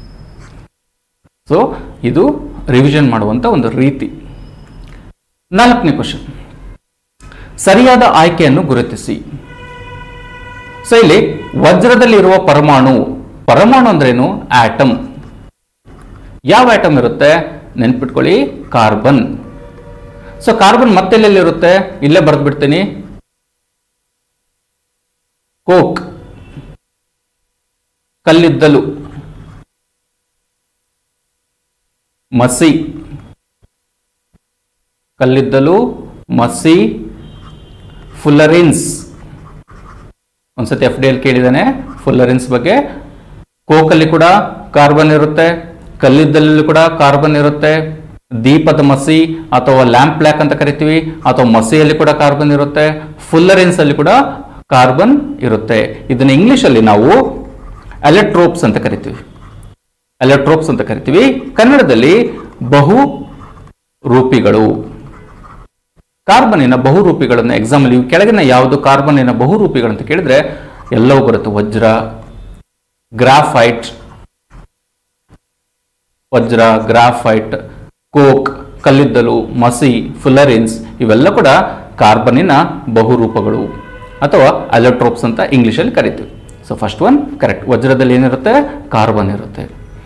So ಇದು ರಿವಿಷನ್ ಮಾಡುವಂತ ಒಂದು ರೀತಿ. 4ನೇ ಕ್ವಶನ್, ಸರಿಯಾದ ಆಯ್ಕೆಯನ್ನು ಗುರುತಿಸಿ. ಸೊ ಇಲ್ಲಿ ವಜ್ರದಲ್ಲಿ ಇರುವ ಪರಮಾಣು ಅಂದ್ರೇನು? ಆಟಮ್. ಯಾವ ಆಟಮ್ ಇರುತ್ತೆ? ನೆನ್ಪಿಟ್ಕೊಳ್ಳಿ, ಕಾರ್ಬನ್. ಸೊ ಕಾರ್ಬನ್ ಮತ್ತೆಲ್ಲೆಲ್ಲಿ ಇರುತ್ತೆ? ಇಲ್ಲೇ ಬರೆದು ಬಿಡ್ತೀನಿ. ಕೋಕ್, ಕಲ್ಲಿದ್ದಲು, ಮಸಿ, ಫುಲ್ಲರಿನ್ಸ್. ಒಂದ್ಸತಿ FDL ಕೇಳಿದಾನೆ ಫುಲ್ಲರಿನ್ಸ್ ಬಗ್ಗೆ. ಕೋಕಲ್ಲಿ ಕೂಡ ಕಾರ್ಬನ್ ಇರುತ್ತೆ, ಕಲ್ಲಿದ್ದಲಲ್ಲಿ ಕೂಡ ಕಾರ್ಬನ್ ಇರುತ್ತೆ. ದೀಪದ ಮಸಿ ಅಥವಾ ಲ್ಯಾಂಪ್ ಬ್ಲ್ಯಾಕ್ ಅಂತ ಕರಿತೀವಿ, ಅಥವಾ ಮಸಿಯಲ್ಲಿ ಕೂಡ ಕಾರ್ಬನ್ ಇರುತ್ತೆ. ಫುಲ್ಲರಿನ್ಸ್ ಅಲ್ಲಿ ಕೂಡ ಕಾರ್ಬನ್ ಇರುತ್ತೆ. ಇದನ್ನ ಇಂಗ್ಲಿಷ್ ಅಲ್ಲಿ ನಾವು ಎಲೆಕ್ಟ್ರೋಪ್ಸ್ ಅಂತ ಕರಿತೀವಿ. ಕನ್ನಡದಲ್ಲಿ ಬಹು ರೂಪಿಗಳು. ಕಾರ್ಬನ್ನಿನ ಬಹುರೂಪಿಗಳನ್ನು ಎಕ್ಸಾಮ್ ಅಲ್ಲಿ ಕೆಳಗಿನ ಯಾವುದು ಕಾರ್ಬನ್ನಿನ ಬಹುರೂಪಿಗಳು ಅಂತ ಕೇಳಿದ್ರೆ ಎಲ್ಲವೂ ಬರುತ್ತೆ. ಗ್ರಾಫೈಟ್, ಕೋಕ್, ಕಲ್ಲಿದ್ದಲು, ಮಸಿ, ಫುಲ್ಲರಿನ್ಸ್ ಇವೆಲ್ಲ ಕೂಡ ಕಾರ್ಬನ್ನಿನ ಬಹುರೂಪಗಳು ಅಥವಾ ಎಲೆಕ್ಟ್ರೋಪ್ಸ್ ಅಂತ ಇಂಗ್ಲಿಷ್ ಅಲ್ಲಿ ಕರಿತೀವಿ. So first one correct. ವಜ್ರದಲ್ಲಿ ಏನಿರುತ್ತೆ? ಕಾರ್ಬನ್ ಇರುತ್ತೆ.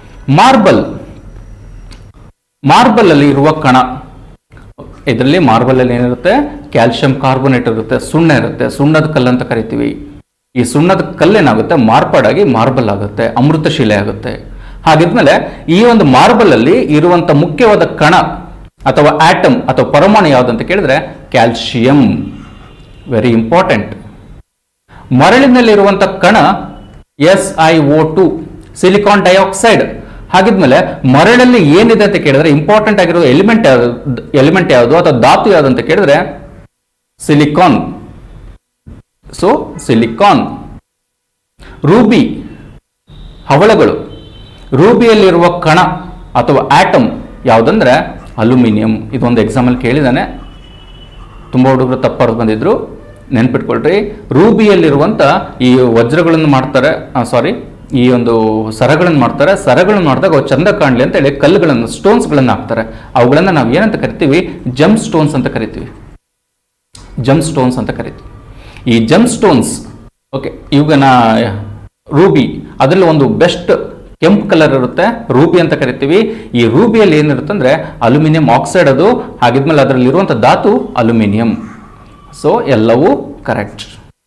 ಮಾರ್ಬಲ್ ಅಲ್ಲಿ ಇರುವ ಕಣ. ಇದರಲ್ಲಿ ಮಾರ್ಬಲ್ ಅಲ್ಲಿ ಏನಿರುತ್ತೆ? ಕ್ಯಾಲ್ಸಿಯಂ ಕಾರ್ಬೋನೇಟ್ ಇರುತ್ತೆ, ಸುಣ್ಣ ಇರುತ್ತೆ, ಸುಣ್ಣದ ಕಲ್ಲು ಅಂತ ಕರಿತೀವಿ. ಈ ಸುಣ್ಣದ ಕಲ್ಲೇನಾಗುತ್ತೆ? ಮಾರ್ಪಾಡಾಗಿ ಮಾರ್ಬಲ್ ಆಗುತ್ತೆ, ಅಮೃತಶಿಲೆ ಆಗುತ್ತೆ. ಹಾಗಿದ್ಮೇಲೆ ಈ ಒಂದು ಮಾರ್ಬಲ್ ಅಲ್ಲಿ ಇರುವಂತ ಮುಖ್ಯವಾದ ಕಣ ಅಥವಾ ಆಟಮ್ ಅಥವಾ ಪರಮಾಣು ಯಾವ್ದಂತ ಕೇಳಿದ್ರೆ ಕ್ಯಾಲ್ಸಿಯಂ. Very important. ಮರಳಿನಲ್ಲಿರುವಂತ ಕಣ SiO2, ಸಿಲಿಕಾನ್ ಡೈಆಕ್ಸೈಡ್. ಹಾಗಿದ್ಮೇಲೆ ಮರಳಲ್ಲಿ ಏನಿದೆ ಅಂತ ಕೇಳಿದ್ರೆ ಇಂಪಾರ್ಟೆಂಟ್ ಆಗಿರೋ ಎಲಿಮೆಂಟ್ ಯಾವುದು ಅಥವಾ ಧಾತು ಯಾವುದು ಅಂತ ಕೇಳಿದ್ರೆ ಸಿಲಿಕಾನ್. So silicon. ರೂಬಿ, ಹವಳಗಳು. ರೂಬಿಯಲ್ಲಿರುವ ಕಣ ಅಥವಾ ಆಟಮ್ ಯಾವುದಂದ್ರೆ ಅಲ್ಯೂಮಿನಿಯಂ. ಇದೊಂದು ಎಕ್ಸಾಂಪಲ್ ಕೇಳಿದಾನೆ, ತುಂಬಾ ಹುಡುಗರು ತಪ್ಪಾರು ಬಂದಿದ್ರು, ನೆನ್ಪಿಟ್ಕೊಳ್ರಿ. ರೂಬಿಯಲ್ಲಿರುವಂತ ಈ ವಜ್ರಗಳನ್ನು ಮಾಡ್ತಾರೆ, ಈ ಒಂದು ಸರಗಳನ್ನು ಮಾಡ್ತಾರೆ. ಸರಗಳನ್ನು ಮಾಡಿದಾಗ ಅವು ಚಂದ ಕಾಣಲಿ ಅಂತ ಹೇಳಿ ಕಲ್ಲುಗಳನ್ನು, ಸ್ಟೋನ್ಸ್ಗಳನ್ನು ಹಾಕ್ತಾರೆ. ಅವುಗಳನ್ನ ನಾವು ಏನಂತ ಕರಿತೀವಿ? ಜಮ್ ಸ್ಟೋನ್ಸ್ ಅಂತ ಕರಿತೀವಿ. ಈ ಜಮ್ ಸ್ಟೋನ್ಸ್, ಓಕೆ, ಇವುಗನ ರೂಬಿ, ಅದರಲ್ಲಿ ಒಂದು ಬೆಸ್ಟ್ ಕೆಂಪು ಕಲರ್ ಇರುತ್ತೆ, ರೂಬಿ ಅಂತ ಕರಿತೀವಿ. ಈ ರೂಬಿಯಲ್ಲಿ ಏನಿರುತ್ತೆ ಅಂದ್ರೆ ಅಲ್ಯೂಮಿನಿಯಂ ಆಕ್ಸೈಡ್ ಅದು. ಹಾಗಿದ್ಮೇಲೆ ಅದರಲ್ಲಿ ಇರುವಂತ ಧಾತು ಅಲ್ಯೂಮಿನಿಯಂ. ಸೊ ಎಲ್ಲವೂ ಕರೆಕ್ಟ್.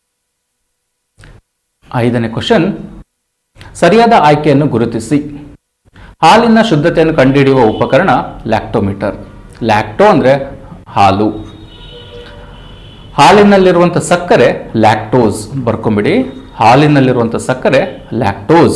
5ನೇ ಕ್ವಶನ್, ಸರಿಯಾದ ಆಯ್ಕೆಯನ್ನು ಗುರುತಿಸಿ. ಹಾಲಿನ ಶುದ್ಧತೆಯನ್ನು ಕಂಡುಹಿಡಿಯುವ ಉಪಕರಣ ಲ್ಯಾಕ್ಟೋಮೀಟರ್. ಲ್ಯಾಕ್ಟೋ ಅಂದ್ರೆ ಹಾಲು. ಹಾಲಿನಲ್ಲಿರುವಂಥ ಸಕ್ಕರೆ ಲ್ಯಾಕ್ಟೋಸ್. ಬರ್ಕೊಂಬಿಡಿ, ಹಾಲಿನಲ್ಲಿರುವಂಥ ಸಕ್ಕರೆ ಲ್ಯಾಕ್ಟೋಸ್.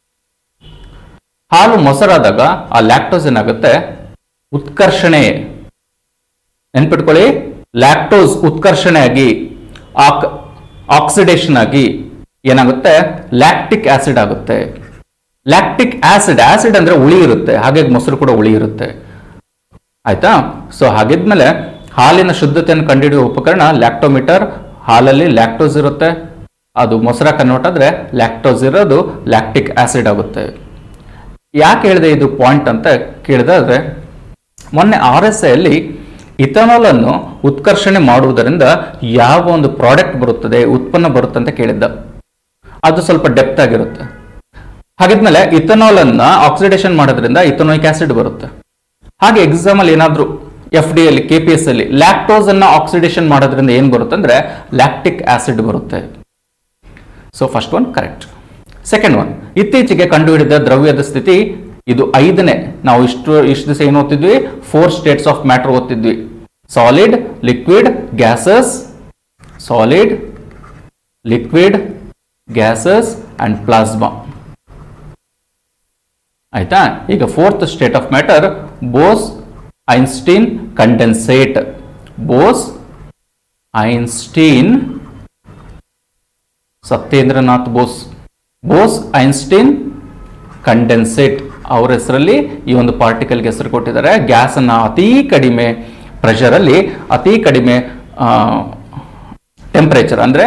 ಹಾಲು ಮೊಸರಾದಾಗ ಆ ಲ್ಯಾಕ್ಟೋಸ್ ಏನಾಗುತ್ತೆ? ಉತ್ಕರ್ಷಣೆ. ನೆನ್ಪಿಟ್ಕೊಳ್ಳಿ, ಲ್ಯಾಕ್ಟೋಸ್ ಉತ್ಕರ್ಷಣೆ ಆಗಿ ಆಕ್ಸಿಡೇಷನ್ ಆಗಿ ಏನಾಗುತ್ತೆ? ಲ್ಯಾಕ್ಟಿಕ್ ಆಸಿಡ್ ಆಗುತ್ತೆ. ಲ್ಯಾಕ್ಟಿಕ್ ಆಸಿಡ್ ಅಂದ್ರೆ ಹುಳಿ ಇರುತ್ತೆ, ಹಾಗಾಗಿ ಮೊಸರು ಕೂಡ ಹುಳಿ ಇರುತ್ತೆ. ಆಯ್ತಾ? ಸೊ ಹಾಗಿದ್ಮೇಲೆ ಹಾಲಿನ ಶುದ್ಧತೆಯನ್ನು ಕಂಡುಹಿಡಿಯುವ ಉಪಕರಣ ಲ್ಯಾಕ್ಟೋಮೀಟರ್. ಹಾಲಲ್ಲಿ ಲ್ಯಾಕ್ಟೋಸ್ ಇರುತ್ತೆ, ಅದು ಮೊಸರ ಕನ್ವರ್ಟ್ ಆದ್ರೆ ಲ್ಯಾಕ್ಟೋಸ್ ಇರೋದು ಲ್ಯಾಕ್ಟಿಕ್ ಆಸಿಡ್ ಆಗುತ್ತೆ. ಯಾಕೆ ಹೇಳಿದೆ ಇದು ಪಾಯಿಂಟ್ ಅಂತ ಕೇಳಿದ್ರೆ, ಮೊನ್ನೆ RSI ಅಲ್ಲಿ ಇಥನಾಲ್ ಅನ್ನು ಉತ್ಕರ್ಷಣೆ ಮಾಡುವುದರಿಂದ ಯಾವ ಒಂದು ಪ್ರಾಡಕ್ಟ್ ಬರುತ್ತದೆ, ಉತ್ಪನ್ನ ಬರುತ್ತೆ ಅಂತ ಕೇಳಿದ್ದ. ಅದು ಸ್ವಲ್ಪ ಡೆಪ್ತ್ ಆಗಿರುತ್ತೆ. ಹಾಗಿದ್ಮೇಲೆ ಇಥನಾಲ್ ಅನ್ನ ಆಕ್ಸಿಡೇಷನ್ ಮಾಡೋದ್ರಿಂದ ಇಥನೋಯಿಕ್ ಆಸಿಡ್ ಬರುತ್ತೆ. ಹಾಗೆ ಎಕ್ಸಾಮ್ ಅಲ್ಲಿ ಏನಾದ್ರು FD ಅಲ್ಲಿ KPS ಅಲ್ಲಿ ಲ್ಯಾಕ್ಟೋಸ್ ಅನ್ನ ಆಕ್ಸಿಡೇಷನ್ ಮಾಡೋದ್ರಿಂದ ಏನ್ ಬರುತ್ತೆ ಅಂದ್ರೆ ಲ್ಯಾಕ್ಟಿಕ್ ಆಸಿಡ್ ಬರುತ್ತೆ. So first one correct. Second one, ಇತ್ತೀಚೆಗೆ ಕಂಡುಹಿಡಿದ ದ್ರವ್ಯದ ಸ್ಥಿತಿ ಇದು 5ನೇ. ನಾವು ಇಷ್ಟು ದಿವಸ ಏನು ಓದ್ತಿದ್ವಿ? 4 ಸ್ಟೇಟ್ಸ್ ಆಫ್ ಮ್ಯಾಟರ್ ಓದ್ತಿದ್ವಿ. Solid, liquid, gases, solid, liquid, gases and plasma. ಆಯ್ತಾ? ಈಗ 4th state of matter Bose Einstein condensate. Bose Einstein Satyendranath Bose. Bose Einstein condensate ಅವರ ಹೆಸರಲ್ಲಿ ಈ ಒಂದು ಪಾರ್ಟಿಕಲ್ಗೆ ಹೆಸರು ಕೊಟ್ಟಿದ್ದಾರೆ. ಗ್ಯಾಸ್ ಅನ್ನ ಅತಿ ಕಡಿಮೆ ಪ್ರೆಷರ್ ಅಲ್ಲಿ, ಅತಿ ಕಡಿಮೆ ಟೆಂಪರೇಚರ್ ಅಂದ್ರೆ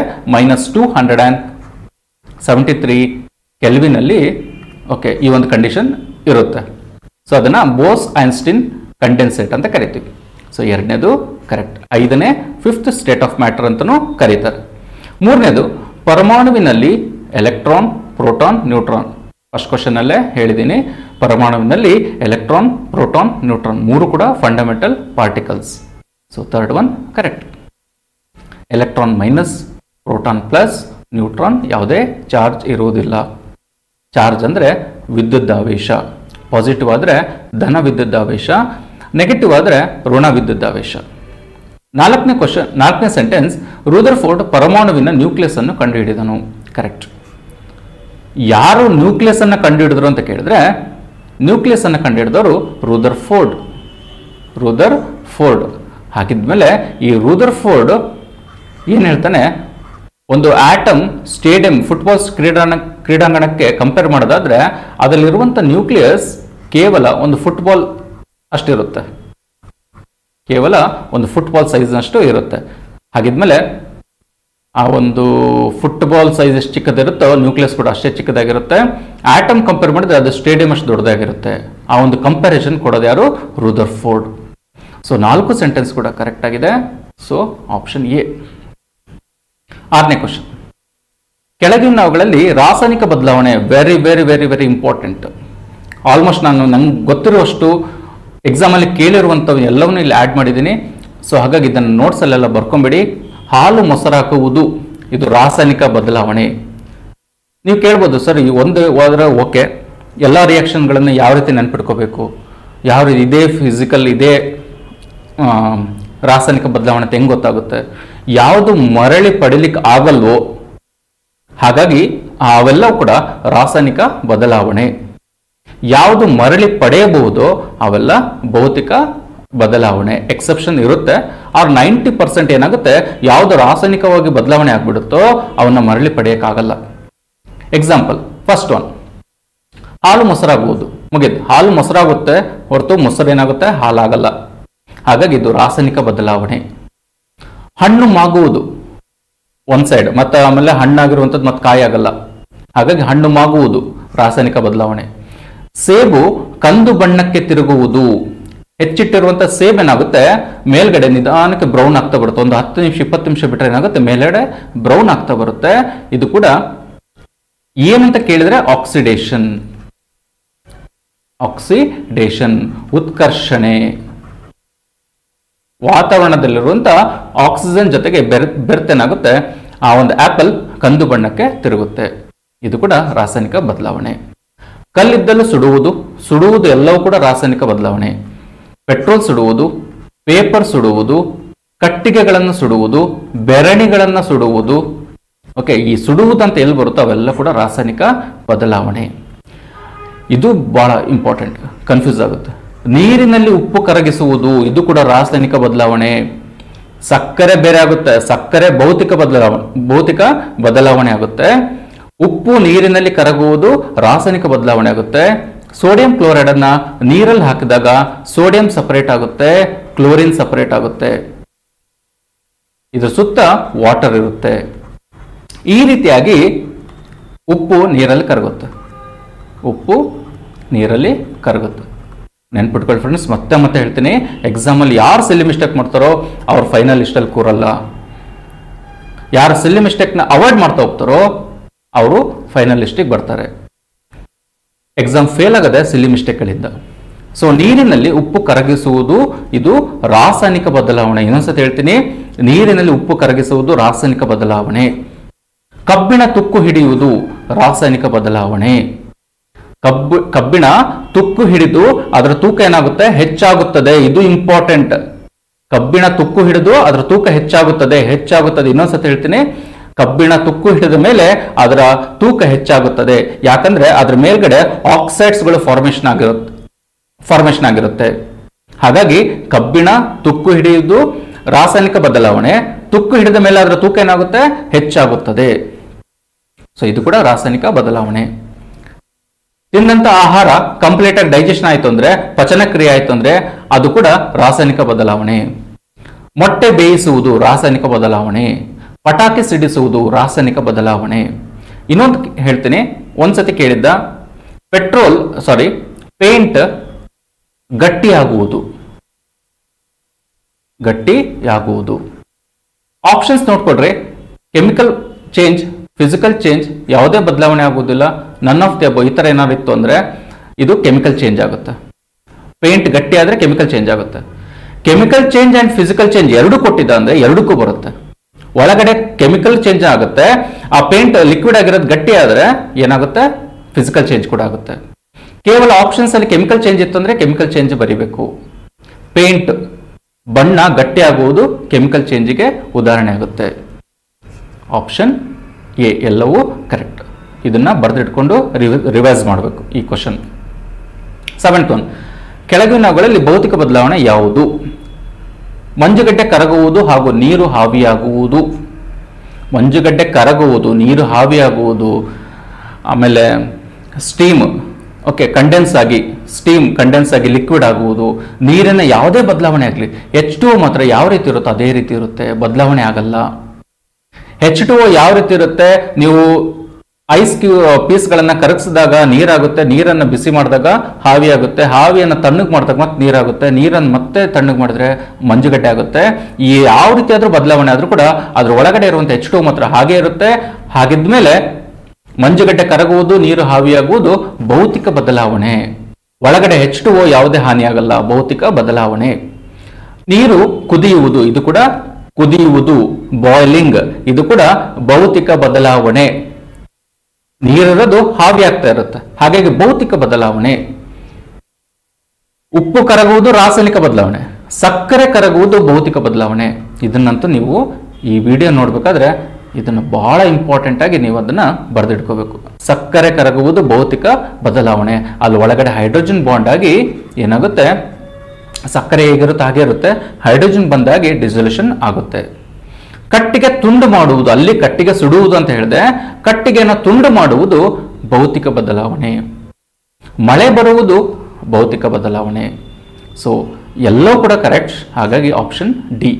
-273 ಕೆಲ್ವಿನ್ ಅಲ್ಲಿ ಓಕೆ ಈ ಒಂದು ಕಂಡೀಷನ್ ಇರುತ್ತೆ. ಸೊ ಅದನ್ನ ಬೋಸ್ ಐನ್ಸ್ಟೀನ್ ಕಂಡೆನ್ಸೇಟ್ ಅಂತ ಕರಿತೀವಿ. ಸೊ ಎರಡನೇದು ಕರೆಕ್ಟ್. 5ನೇ 5th ಸ್ಟೇಟ್ ಆಫ್ ಮ್ಯಾಟರ್ ಅಂತಲೂ ಕರೀತಾರೆ. 3ನೇದು ಪರಮಾಣುವಿನಲ್ಲಿ electron, proton, neutron. First question ಅಲ್ಲೇ ಹೇಳಿದ್ದೀನಿ, ಪರಮಾಣುವಿನಲ್ಲಿ ಎಲೆಕ್ಟ್ರಾನ್, ಪ್ರೋಟಾನ್, ನ್ಯೂಟ್ರಾನ್ 3 ಕೂಡ fundamental particles. So third one correct. Electron minus, proton plus, neutron ಯಾವುದೇ ಚಾರ್ಜ್ ಇರುವುದಿಲ್ಲ. ಚಾರ್ಜ್ ಅಂದರೆ ವಿದ್ಯುದ್ದಾವೇಶ. ಪಾಸಿಟಿವ್ ಆದರೆ ಧನ ವಿದ್ಯುದ್ದಾವೇಶ, ನೆಗೆಟಿವ್ ಆದರೆ ಋಣ ವಿದ್ಯುದ್ದಾವೇಶ. 4ನೇ ಸೆಂಟೆನ್ಸ್, ರೂದರ್ಫೋರ್ಡ್ ಪರಮಾಣುವಿನ ನ್ಯೂಕ್ಲಿಯಸ್ ಅನ್ನು ಕಂಡುಹಿಡಿದನು. ಕರೆಕ್ಟ್. ಯಾರು ನ್ಯೂಕ್ಲಿಯಸ್ ಅನ್ನು ಕಂಡುಹಿಡಿದ್ರು ಅಂತ ಕೇಳಿದ್ರೆ, ನ್ಯೂಕ್ಲಿಯಸ್ ಅನ್ನು ಕಂಡುಹಿಡಿದವರು ರೂದರ್ಫೋರ್ಡ್. ಹಾಗಿದ್ಮೇಲೆ ಈ ರೂದರ್ಫೋರ್ಡ್ ಏನ್ ಹೇಳ್ತಾನೆ, ಒಂದು ಆಟಮ್ ಸ್ಟೇಡಿಯಂ, ಫುಟ್ಬಾಲ್ ಕ್ರೀಡಾಂಗಣಕ್ಕೆ ಕಂಪೇರ್ ಮಾಡೋದಾದ್ರೆ ಅದರಲ್ಲಿರುವಂಥ ನ್ಯೂಕ್ಲಿಯಸ್ ಕೇವಲ ಒಂದು ಫುಟ್ಬಾಲ್ ಅಷ್ಟಿರುತ್ತೆ, ಕೇವಲ ಒಂದು ಫುಟ್ಬಾಲ್ ಸೈಜ್ನಷ್ಟು ಇರುತ್ತೆ. ಹಾಗಿದ್ಮೇಲೆ ಆ ಒಂದು ಫುಟ್ಬಾಲ್ ಸೈಜ್ ಎಷ್ಟು ಚಿಕ್ಕದಿರುತ್ತೋ ನ್ಯೂಕ್ಲಿಯಸ್ ಕೂಡ ಅಷ್ಟೇ ಚಿಕ್ಕದಾಗಿರುತ್ತೆ. ಆಟಮ್ ಕಂಪೇರ್ ಮಾಡಿದ್ರೆ ಅದು ಸ್ಟೇಡಿಯಂ ಅಷ್ಟು ದೊಡ್ಡದಾಗಿರುತ್ತೆ. ಆ ಒಂದು ಕಂಪ್ಯಾರಿಸನ್ ಕೊಡೋದು ಯಾರು? ರೂದರ್ಫೋರ್ಡ್. ಸೊ 4 ಸೆಂಟೆನ್ಸ್ ಕೂಡ ಕರೆಕ್ಟ್ ಆಗಿದೆ. So option A. 6ನೇ ಕ್ವಶನ್, ಕೆಳಗಿನವುಗಳಲ್ಲಿ ರಾಸಾಯನಿಕ ಬದಲಾವಣೆ very very very very important. Almost ನಂಗೆ ಗೊತ್ತಿರುವಷ್ಟು ಎಕ್ಸಾಮಲ್ಲಿ ಕೇಳಿರುವಂಥವು ಎಲ್ಲವನ್ನೂ ಇಲ್ಲಿ ಆ್ಯಡ್ ಮಾಡಿದ್ದೀನಿ. ಸೊ ಹಾಗಾಗಿ ಇದನ್ನು ನೋಟ್ಸಲ್ಲೆಲ್ಲ ಬರ್ಕೊಂಬಿಡಿ. ಹಾಲು ಮೊಸರಾಕುವುದು ಇದು ರಾಸಾಯನಿಕ ಬದಲಾವಣೆ. ನೀವು ಕೇಳ್ಬೋದು, ಸರ್ ಈ ಒಂದು ಹೋದ್ರೆ ಓಕೆ, ಎಲ್ಲ ರಿಯಾಕ್ಷನ್ಗಳನ್ನು ಯಾವ ರೀತಿ ನೆನ್ಪಿಟ್ಕೋಬೇಕು, ಯಾವ ರೀತಿ ಇದೇ ಫಿಸಿಕಲ್ ಇದೇ ರಾಸಾಯನಿಕ ಬದಲಾವಣೆ ಹೆಂಗೆ ಗೊತ್ತಾಗುತ್ತೆ, ಯಾವುದು ಮರಳಿ ಪಡಿಲಿಕ್ಕೆ ಆಗಲ್ವೋ ಹಾಗಾಗಿ ಅವೆಲ್ಲವೂ ಕೂಡ ರಾಸಾಯನಿಕ ಬದಲಾವಣೆ. ಯಾವುದು ಮರಳಿ ಪಡೆಯಬಹುದೋ ಅವೆಲ್ಲ ಭೌತಿಕ ಬದಲಾವಣೆ. ಎಕ್ಸೆಪ್ಷನ್ ಇರುತ್ತೆ. ಆರ್ 90% ಏನಾಗುತ್ತೆ, ಯಾವುದು ರಾಸಾಯನಿಕವಾಗಿ ಬದಲಾವಣೆ ಆಗ್ಬಿಡುತ್ತೋ ಅವನ್ನ ಮರಳಿ ಪಡೆಯಕ್ಕಾಗಲ್ಲ. ಎಕ್ಸಾಂಪಲ್, ಫಸ್ಟ್ ಒನ್, ಹಾಲು ಮೊಸರಾಗುವುದು. ಮುಗಿದು, ಹಾಲು ಮೊಸರಾಗುತ್ತೆ ಹೊರತು ಮೊಸರೇನಾಗುತ್ತೆ, ಹಾಲಾಗಲ್ಲ. ಹಾಗಾಗಿ ಇದು ರಾಸಾಯನಿಕ ಬದಲಾವಣೆ. ಹಣ್ಣು ಮಾಗುವುದು ಒಂದ್ ಸೈಡ್, ಮತ್ತೆ ಆಮೇಲೆ ಹಣ್ಣಾಗಿರುವಂಥದ್ದು ಮತ್ತೆ ಕಾಯಿ ಆಗಲ್ಲ. ಹಾಗಾಗಿ ಹಣ್ಣು ಮಾಗುವುದು ರಾಸಾಯನಿಕ ಬದಲಾವಣೆ. ಸೇಬು ಕಂದು ಬಣ್ಣಕ್ಕೆ ತಿರುಗುವುದು. ಹೆಚ್ಚಿಟ್ಟಿರುವಂಥ ಸೇಬ್ ಏನಾಗುತ್ತೆ, ಮೇಲ್ಗಡೆ ನಿಧಾನಕ್ಕೆ ಬ್ರೌನ್ ಆಗ್ತಾ ಬರುತ್ತೆ. ಒಂದು 10 ನಿಮಿಷ 20 ನಿಮಿಷ ಬಿಟ್ಟರೆ ಏನಾಗುತ್ತೆ, ಮೇಲ್ಗಡೆ ಬ್ರೌನ್ ಆಗ್ತಾ ಬರುತ್ತೆ. ಇದು ಕೂಡ ಏನಂತ ಕೇಳಿದ್ರೆ ಆಕ್ಸಿಡೇಷನ್. ಉತ್ಕರ್ಷಣೆ. ವಾತಾವರಣದಲ್ಲಿರುವಂಥ ಆಕ್ಸಿಜನ್ ಜೊತೆಗೆ ಬೆರೆತೇನಾಗುತ್ತೆ, ಆ ಒಂದು ಆಪಲ್ ಕಂದು ಬಣ್ಣಕ್ಕೆ ತಿರುಗುತ್ತೆ. ಇದು ಕೂಡ ರಾಸಾಯನಿಕ ಬದಲಾವಣೆ. ಕಲ್ಲಿದ್ದಲು ಸುಡುವುದು ಎಲ್ಲವೂ ಕೂಡ ರಾಸಾಯನಿಕ ಬದಲಾವಣೆ. ಪೆಟ್ರೋಲ್ ಸುಡುವುದು, ಪೇಪರ್ ಸುಡುವುದು, ಕಟ್ಟಿಗೆಗಳನ್ನು ಸುಡುವುದು, ಬೆರಣಿಗಳನ್ನು ಸುಡುವುದು. ಓಕೆ, ಈ ಸುಡುವುದಂತ ಎಲ್ಲಿ ಬರುತ್ತೋ ಅವೆಲ್ಲ ಕೂಡ ರಾಸಾಯನಿಕ ಬದಲಾವಣೆ. ಇದು ಬಹಳ ಇಂಪಾರ್ಟೆಂಟ್, ಕನ್ಫ್ಯೂಸ್ ಆಗುತ್ತೆ. ನೀರಿನಲ್ಲಿ ಉಪ್ಪು ಕರಗಿಸುವುದು, ಇದು ಕೂಡ ರಾಸಾಯನಿಕ ಬದಲಾವಣೆ. ಸಕ್ಕರೆ ಬೇರೆ ಆಗುತ್ತೆ, ಸಕ್ಕರೆ ಭೌತಿಕ ಬದಲಾವಣೆ ಆಗುತ್ತೆ. ಉಪ್ಪು ನೀರಿನಲ್ಲಿ ಕರಗುವುದು ರಾಸಾಯನಿಕ ಬದಲಾವಣೆ ಆಗುತ್ತೆ. ಸೋಡಿಯಂ ಕ್ಲೋರೈಡ್ ಅನ್ನ ನೀರಲ್ಲಿ ಹಾಕಿದಾಗ ಸೋಡಿಯಂ ಸಪರೇಟ್ ಆಗುತ್ತೆ, ಕ್ಲೋರಿನ್ ಸಪರೇಟ್ ಆಗುತ್ತೆ. ಇದ್ರ ಸುತ್ತ ವಾಟರ್ ಇರುತ್ತೆ. ಈ ರೀತಿಯಾಗಿ ಉಪ್ಪು ನೀರಲ್ಲಿ ಕರಗುತ್ತೆ. ನೆನ್ಪಿಟ್ಕೊಳ್ಳಿ ಫ್ರೆಂಡ್ಸ್, ಮತ್ತೆ ಹೇಳ್ತೀನಿ, ಎಕ್ಸಾಮಲ್ಲಿ ಯಾರು ಸಿಲ್ಲಿ ಮಿಸ್ಟೇಕ್ ಮಾಡ್ತಾರೋ ಅವ್ರು ಫೈನಲ್ ಲಿಸ್ಟಲ್ಲಿ ಕೂರಲ್ಲ. ಯಾರು ಸಿಲ್ಲಿ ಮಿಸ್ಟೇಕ್ನ ಅವಾಯ್ಡ್ ಮಾಡ್ತಾ ಹೋಗ್ತಾರೋ ಅವರು ಫೈನಲ್ ಲಿಸ್ಟಿಗೆ ಬರ್ತಾರೆ. ಎಕ್ಸಾಮ್ ಫೇಲ್ ಆಗದೆ ಸಿಲ್ಲಿ ಮಿಸ್ಟೇಕ್ಗಳಿಂದ. ಸೊ ನೀರಿನಲ್ಲಿ ಉಪ್ಪು ಕರಗಿಸುವುದು ಇದು ರಾಸಾಯನಿಕ ಬದಲಾವಣೆ. ಇನ್ನೊಂದ್ಸತಿ ಹೇಳ್ತೀನಿ, ನೀರಿನಲ್ಲಿ ಉಪ್ಪು ಕರಗಿಸುವುದು ರಾಸಾಯನಿಕ ಬದಲಾವಣೆ. ಕಬ್ಬಿಣ ತುಕ್ಕು ಹಿಡಿಯುವುದು ರಾಸಾಯನಿಕ ಬದಲಾವಣೆ. ಕಬ್ಬಿಣ ತುಕ್ಕು ಹಿಡಿದು ಅದರ ತೂಕ ಏನಾಗುತ್ತೆ, ಹೆಚ್ಚಾಗುತ್ತದೆ. ಇದು ಇಂಪಾರ್ಟೆಂಟ್. ಕಬ್ಬಿಣ ತುಕ್ಕು ಹಿಡಿದು ಅದರ ತೂಕ ಹೆಚ್ಚಾಗುತ್ತದೆ. ಇನ್ನೊಂದ್ಸತಿ ಹೇಳ್ತೀನಿ, ಕಬ್ಬಿಣ ತುಕ್ಕು ಹಿಡಿದ ಮೇಲೆ ಅದರ ತೂಕ ಹೆಚ್ಚಾಗುತ್ತದೆ. ಯಾಕಂದ್ರೆ ಅದ್ರ ಮೇಲ್ಗಡೆ ಆಕ್ಸೈಡ್ಸ್ಗಳು ಫಾರ್ಮೇಶನ್ ಆಗಿರುತ್ತೆ. ಹಾಗಾಗಿ ಕಬ್ಬಿಣ ತುಕ್ಕು ಹಿಡಿಯುವುದು ರಾಸಾಯನಿಕ ಬದಲಾವಣೆ. ತುಕ್ಕು ಹಿಡಿದ ಮೇಲೆ ಅದರ ತೂಕ ಏನಾಗುತ್ತೆ, ಹೆಚ್ಚಾಗುತ್ತದೆ. ಸೊ ಇದು ಕೂಡ ರಾಸಾಯನಿಕ ಬದಲಾವಣೆ. ತಿಂದಂತ ಆಹಾರ ಕಂಪ್ಲೀಟ್ ಆಗಿ ಡೈಜೆಷನ್ ಆಯ್ತು ಅಂದ್ರೆ, ಪಚನ ಕ್ರಿಯೆ ಆಯ್ತು ಅಂದ್ರೆ ಅದು ಕೂಡ ರಾಸಾಯನಿಕ ಬದಲಾವಣೆ. ಮೊಟ್ಟೆ ಬೇಯಿಸುವುದು ರಾಸಾಯನಿಕ ಬದಲಾವಣೆ. ಪಟಾಕಿ ಸಿಡಿಸುವುದು ರಾಸಾಯನಿಕ ಬದಲಾವಣೆ. ಇನ್ನೊಂದು ಹೇಳ್ತೀನಿ, ಒಂದ್ಸತಿ ಕೇಳಿದ್ದ, ಪೇಂಟ್ ಗಟ್ಟಿಯಾಗುವುದು. ಆಪ್ಷನ್ಸ್ ನೋಡ್ಕೊಡ್ರಿ. ಕೆಮಿಕಲ್ ಚೇಂಜ್, ಫಿಸಿಕಲ್ ಚೇಂಜ್, ಯಾವುದೇ ಬದಲಾವಣೆ ಆಗುವುದಿಲ್ಲ. ನನ್ ಆಫ್ ದಿ ಅಬೋ ಈ ತರ ಏನಾದ್ರು ಇತ್ತು ಅಂದ್ರೆ ಇದು ಕೆಮಿಕಲ್ ಚೇಂಜ್ ಆಗುತ್ತೆ. ಪೇಂಟ್ ಗಟ್ಟಿ ಆದ್ರೆ ಕೆಮಿಕಲ್ ಚೇಂಜ್ ಆಗುತ್ತೆ. Chemical change and physical change ಎರಡು ಕೊಟ್ಟಿದ್ದ ಅಂದ್ರೆ ಎರಡಕ್ಕೂ ಬರುತ್ತೆ. ಒಳಗಡೆ ಕೆಮಿಕಲ್ ಚೇಂಜ್ ಆಗುತ್ತೆ, ಆ ಪೇಂಟ್ ಲಿಕ್ವಿಡ್ ಆಗಿರೋದು ಗಟ್ಟಿ ಆದ್ರೆ ಏನಾಗುತ್ತೆ, ಫಿಸಿಕಲ್ ಚೇಂಜ್ ಕೂಡ ಆಗುತ್ತೆ. ಕೇವಲ ಆಪ್ಷನ್ಸ್ ಅಲ್ಲಿ ಕೆಮಿಕಲ್ ಚೇಂಜ್ ಇತ್ತು ಅಂದ್ರೆ ಕೆಮಿಕಲ್ ಚೇಂಜ್ ಬರೀಬೇಕು. ಪೇಂಟ್ ಬಣ್ಣ ಗಟ್ಟಿ ಆಗುವುದು ಕೆಮಿಕಲ್ ಚೇಂಜ್ಗೆ ಉದಾಹರಣೆ ಆಗುತ್ತೆ. ಆಪ್ಷನ್ ಎ ಎಲ್ಲವೂ ಕರೆಕ್ಟ್. ಇದನ್ನ ಬರೆದಿಟ್ಕೊಂಡು ರಿವೈಸ್ ಮಾಡಬೇಕು ಈ ಕ್ವಶನ್. 7th one, ಕೆಳಗಿನವುಗಳಲ್ಲಿ ಭೌತಿಕ ಬದಲಾವಣೆ ಯಾವುದು? ಮಂಜುಗಡ್ಡೆ ಕರಗುವುದು ಹಾಗೂ ನೀರು ಹಾವಿಯಾಗುವುದು. ಮಂಜುಗಡ್ಡೆ ಕರಗುವುದು, ನೀರು ಹಾವಿಯಾಗುವುದು. ಆಮೇಲೆ ಸ್ಟೀಮ್ ಕಂಡೆನ್ಸ್ ಆಗಿ ಲಿಕ್ವಿಡ್ ಆಗುವುದು. ನೀರಿನ ಯಾವುದೇ ಬದಲಾವಣೆ ಆಗಲಿ, H2O ಮಾತ್ರ ಯಾವ ರೀತಿ ಇರುತ್ತೋ ಅದೇ ರೀತಿ ಇರುತ್ತೆ, ಬದಲಾವಣೆ ಆಗಲ್ಲ. H2O ಯಾವ ರೀತಿ ಇರುತ್ತೆ, ನೀವು ಐಸ್ ಪೀಸ್ಗಳನ್ನ ಕರಗಿಸಿದಾಗ ನೀರಾಗುತ್ತೆ, ನೀರನ್ನು ಬಿಸಿ ಮಾಡಿದಾಗ ಹಾವಿಯಾಗುತ್ತೆ, ಹಾವಿಯನ್ನು ತಣ್ಣಗೆ ಮಾಡಿದಾಗ ಮತ್ತೆ ನೀರಾಗುತ್ತೆ, ನೀರನ್ನು ಮತ್ತೆ ತಣ್ಣಗೆ ಮಾಡಿದ್ರೆ ಮಂಜುಗಡ್ಡೆ ಆಗುತ್ತೆ. ಈ ಯಾವ ರೀತಿ ಆದ್ರೂ ಬದಲಾವಣೆ ಆದ್ರೂ ಕೂಡ ಅದ್ರ ಒಳಗಡೆ ಇರುವಂತ H2O ಮಾತ್ರ ಹಾಗೆ ಇರುತ್ತೆ. ಹಾಗಿದ್ಮೇಲೆ ಮಂಜುಗಡ್ಡೆ ಕರಗುವುದು, ನೀರು ಹಾವಿಯಾಗುವುದು ಭೌತಿಕ ಬದಲಾವಣೆ. ಒಳಗಡೆ H2O ಯಾವುದೇ ಹಾನಿಯಾಗಲ್ಲ, ಭೌತಿಕ ಬದಲಾವಣೆ. ನೀರು ಕುದಿಯುವುದು, ಇದು ಕೂಡ ಕುದಿಯುವುದು, ಬಾಯ್ಲಿಂಗ್, ಇದು ಕೂಡ ಭೌತಿಕ ಬದಲಾವಣೆ. ನೀರಿರೋದು ಹಾವಿ ಆಗ್ತಾ ಇರುತ್ತೆ, ಹಾಗಾಗಿ ಭೌತಿಕ ಬದಲಾವಣೆ. ಉಪ್ಪು ಕರಗುವುದು ರಾಸಾಯನಿಕ ಬದಲಾವಣೆ, ಸಕ್ಕರೆ ಕರಗುವುದು ಭೌತಿಕ ಬದಲಾವಣೆ. ಇದನ್ನಂತೂ ನೀವು ಈ ವಿಡಿಯೋ ನೋಡ್ಬೇಕಾದ್ರೆ ಇದನ್ನು ಬಹಳ ಇಂಪಾರ್ಟೆಂಟ್ ಆಗಿ ನೀವು ಅದನ್ನ ಬರೆದಿಟ್ಕೋಬೇಕು. ಸಕ್ಕರೆ ಕರಗುವುದು ಭೌತಿಕ ಬದಲಾವಣೆ. ಅಲ್ಲಿ ಒಳಗಡೆ ಹೈಡ್ರೋಜನ್ ಬಾಂಡ್ ಆಗಿ ಏನಾಗುತ್ತೆ, ಸಕ್ಕರೆ ಹೇಗಿರುತ್ತೆ ಹಾಗೆ ಇರುತ್ತೆ, ಹೈಡ್ರೋಜನ್ ಬಂದಾಗಿ ಡಿಸೊಲ್ಯೂಷನ್ ಆಗುತ್ತೆ. ಕಟ್ಟಿಗೆ ತುಂಡು ಮಾಡುವುದು, ಅಲ್ಲಿ ಕಟ್ಟಿಗೆ ಸುಡುವುದು ಅಂತ ಹೇಳಿದೆ, ಕಟ್ಟಿಗೆಯನ್ನು ತುಂಡು ಮಾಡುವುದು ಭೌತಿಕ ಬದಲಾವಣೆ. ಮಳೆ ಬರುವುದು ಭೌತಿಕ ಬದಲಾವಣೆ. ಸೊ ಎಲ್ಲವೂ ಕೂಡ ಕರೆಕ್ಟ್, ಹಾಗಾಗಿ ಆಪ್ಷನ್ ಡಿ.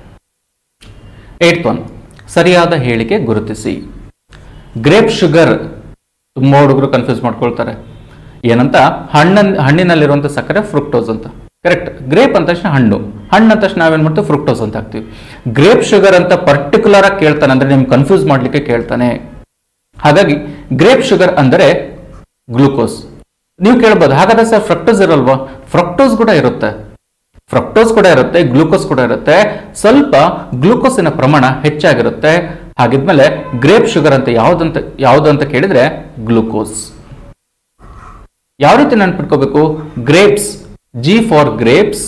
8th one, ಸರಿಯಾದ ಹೇಳಿಕೆ ಗುರುತಿಸಿ. ಗ್ರೇಪ್ ಶುಗರ್, ತುಂಬಾ ಹುಡುಗರು ಕನ್ಫ್ಯೂಸ್ ಮಾಡ್ಕೊಳ್ತಾರೆ. ಏನಂತ, ಹಣ್ಣಿನಲ್ಲಿರುವಂತ ಸಕ್ಕರೆ ಫ್ರುಕ್ಟೋಸ್ ಅಂತ. ಕರೆಕ್ಟ್. ಗ್ರೇಪ್ ಅಂದ ತಕ್ಷಣ ಹಣ್ಣು, ಹಣ್ಣು ಅಂದ ತಕ್ಷಣ ನಾವೇನ್ ಮಾಡ್ತೀವಿ, ಫ್ರುಕ್ಟೋಸ್ ಅಂತ ಹಾಕ್ತಿವಿ. ಗ್ರೇಪ್ ಶುಗರ್ ಅಂತ ಪರ್ಟಿಕ್ಯುಲರ್ ಆಗಿ ಕೇಳ್ತಾನೆ ಅಂದ್ರೆ ನಿಮ್ಗೆ ಕನ್ಫ್ಯೂಸ್ ಮಾಡ್ಲಿಕ್ಕೆ ಕೇಳ್ತಾನೆ. ಹಾಗಾಗಿ ಗ್ರೇಪ್ ಶುಗರ್ ಅಂದರೆ ಗ್ಲೂಕೋಸ್. ನೀವು ಕೇಳ್ಬೋದು, ಹಾಗಾದ್ರೆ ಸರ್ ಫ್ರಕ್ಟೋಸ್ ಇರಲ್ವಾ? ಫ್ರಕ್ಟೋಸ್ ಕೂಡ ಇರುತ್ತೆ, ಗ್ಲೂಕೋಸ್ ಕೂಡ ಇರುತ್ತೆ. ಸ್ವಲ್ಪ ಗ್ಲೂಕೋಸಿನ ಪ್ರಮಾಣ ಹೆಚ್ಚಾಗಿರುತ್ತೆ. ಹಾಗಿದ್ಮೇಲೆ ಗ್ರೇಪ್ ಶುಗರ್ ಅಂತ ಯಾವುದು ಅಂತ ಕೇಳಿದ್ರೆ ಗ್ಲೂಕೋಸ್. ಯಾವ ರೀತಿ ನೆನ್ಪಿಟ್ಕೋಬೇಕು? Grapes, G for grapes,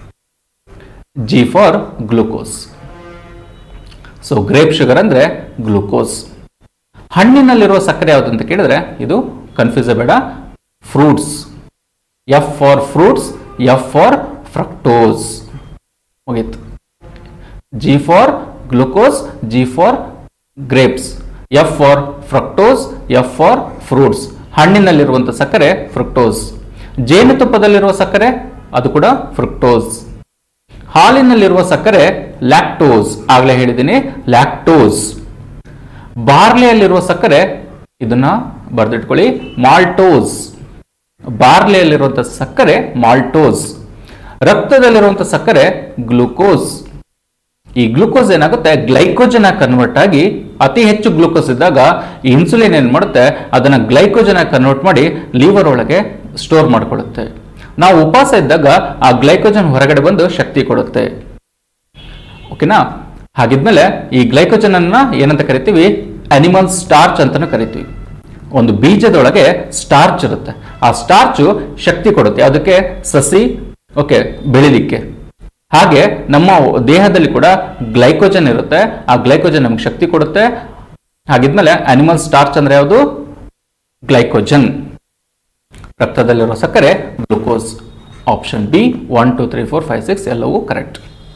G for glucose. ಸೊ ಗ್ರೇಪ್ ಶುಗರ್ ಅಂದ್ರೆ ಗ್ಲೂಕೋಸ್. ಹಣ್ಣಿನಲ್ಲಿರುವ ಸಕ್ಕರೆ ಯಾವುದು ಅಂತ ಕೇಳಿದ್ರೆ ಇದು ಕನ್ಫ್ಯೂಸ್ ಬೇಡ, fruits. F for fruits, F for fructose. ಮುಗೀತು. G for glucose, G for grapes, F for fructose, F for fruits. ಹಣ್ಣಿನಲ್ಲಿರುವಂತ ಸಕ್ಕರೆ ಫ್ರುಕ್ಟೋಸ್. ಜೇನುತುಪ್ಪದಲ್ಲಿರುವ ಸಕ್ಕರೆ ಅದು ಕೂಡ ಫ್ರುಕ್ಟೋಸ್. ಹಾಲಿನಲ್ಲಿರುವ ಸಕ್ಕರೆ ಲ್ಯಾಕ್ಟೋಸ್, ಆಗ್ಲೇ ಹೇಳಿದ್ದೀನಿ ಲ್ಯಾಕ್ಟೋಸ್. ಬಾರ್ಲಿಯಲ್ಲಿರುವ ಸಕ್ಕರೆ, ಇದನ್ನ ಬರೆದಿಟ್ಕೊಳ್ಳಿ, ಮಾಲ್ಟೋಸ್. ಬಾರ್ಲಿಯಲ್ಲಿರುವಂತಹ ಸಕ್ಕರೆ ಮಾಲ್ಟೋಸ್. ರಕ್ತದಲ್ಲಿರುವಂತಹ ಸಕ್ಕರೆ ಗ್ಲೂಕೋಸ್. ಈ ಗ್ಲೂಕೋಸ್ ಏನಾಗುತ್ತೆ, ಗ್ಲೈಕೋಜನ್ ಆಗಿ ಕನ್ವರ್ಟ್ ಆಗಿ, ಅತಿ ಹೆಚ್ಚು ಗ್ಲೂಕೋಸ್ ಇದ್ದಾಗ ಇನ್ಸುಲಿನ್ ಏನ್ ಮಾಡುತ್ತೆ, ಅದನ್ನ ಗ್ಲೈಕೋಜನ್ ಆಗಿ ಕನ್ವರ್ಟ್ ಮಾಡಿ ಲಿವರ್ ಒಳಗೆ ಸ್ಟೋರ್ ಮಾಡ್ಕೊಳ್ಳುತ್ತೆ. ನಾವು ಉಪವಾಸ ಇದ್ದಾಗ ಆ ಗ್ಲೈಕೋಜನ್ ಹೊರಗಡೆ ಬಂದು ಶಕ್ತಿ ಕೊಡುತ್ತೆ. ಓಕೆನಾ? ಹಾಗಿದ್ಮೇಲೆ ಈ ಗ್ಲೈಕೋಜನ್ ಅನ್ನ ಏನಂತ ಕರಿತೀವಿ, ಅನಿಮಲ್ ಸ್ಟಾರ್ಚ್ ಅಂತಾನು ಕರಿತೀವಿ. ಒಂದು ಬೀಜದೊಳಗೆ ಸ್ಟಾರ್ಚ್ ಇರುತ್ತೆ. ಆ ಸ್ಟಾರ್ಚು ಶಕ್ತಿ ಕೊಡುತ್ತೆ ಅದಕ್ಕೆ ಸಸಿ ಓಕೆ ಬೆಳಿಲಿಕ್ಕೆ. ಹಾಗೆ ನಮ್ಮ ದೇಹದಲ್ಲಿ ಕೂಡ ಗ್ಲೈಕೋಜನ್ ಇರುತ್ತೆ. ಆ ಗ್ಲೈಕೋಜನ್ ನಮ್ಗೆ ಶಕ್ತಿ ಕೊಡುತ್ತೆ. ಹಾಗಿದ್ಮೇಲೆ ಅನಿಮಲ್ ಸ್ಟಾರ್ಚ್ ಅಂದ್ರೆ ಯಾವುದು? ಗ್ಲೈಕೋಜನ್. ರಕ್ತದಲ್ಲಿರೋ ಸಕ್ಕರೆ ಗ್ಲೂಕೋಸ್. ಆಪ್ಷನ್ ಬಿ 1 2 3 4 5 6 ಎಲ್ಲವೂ ಕರೆಕ್ಟ್.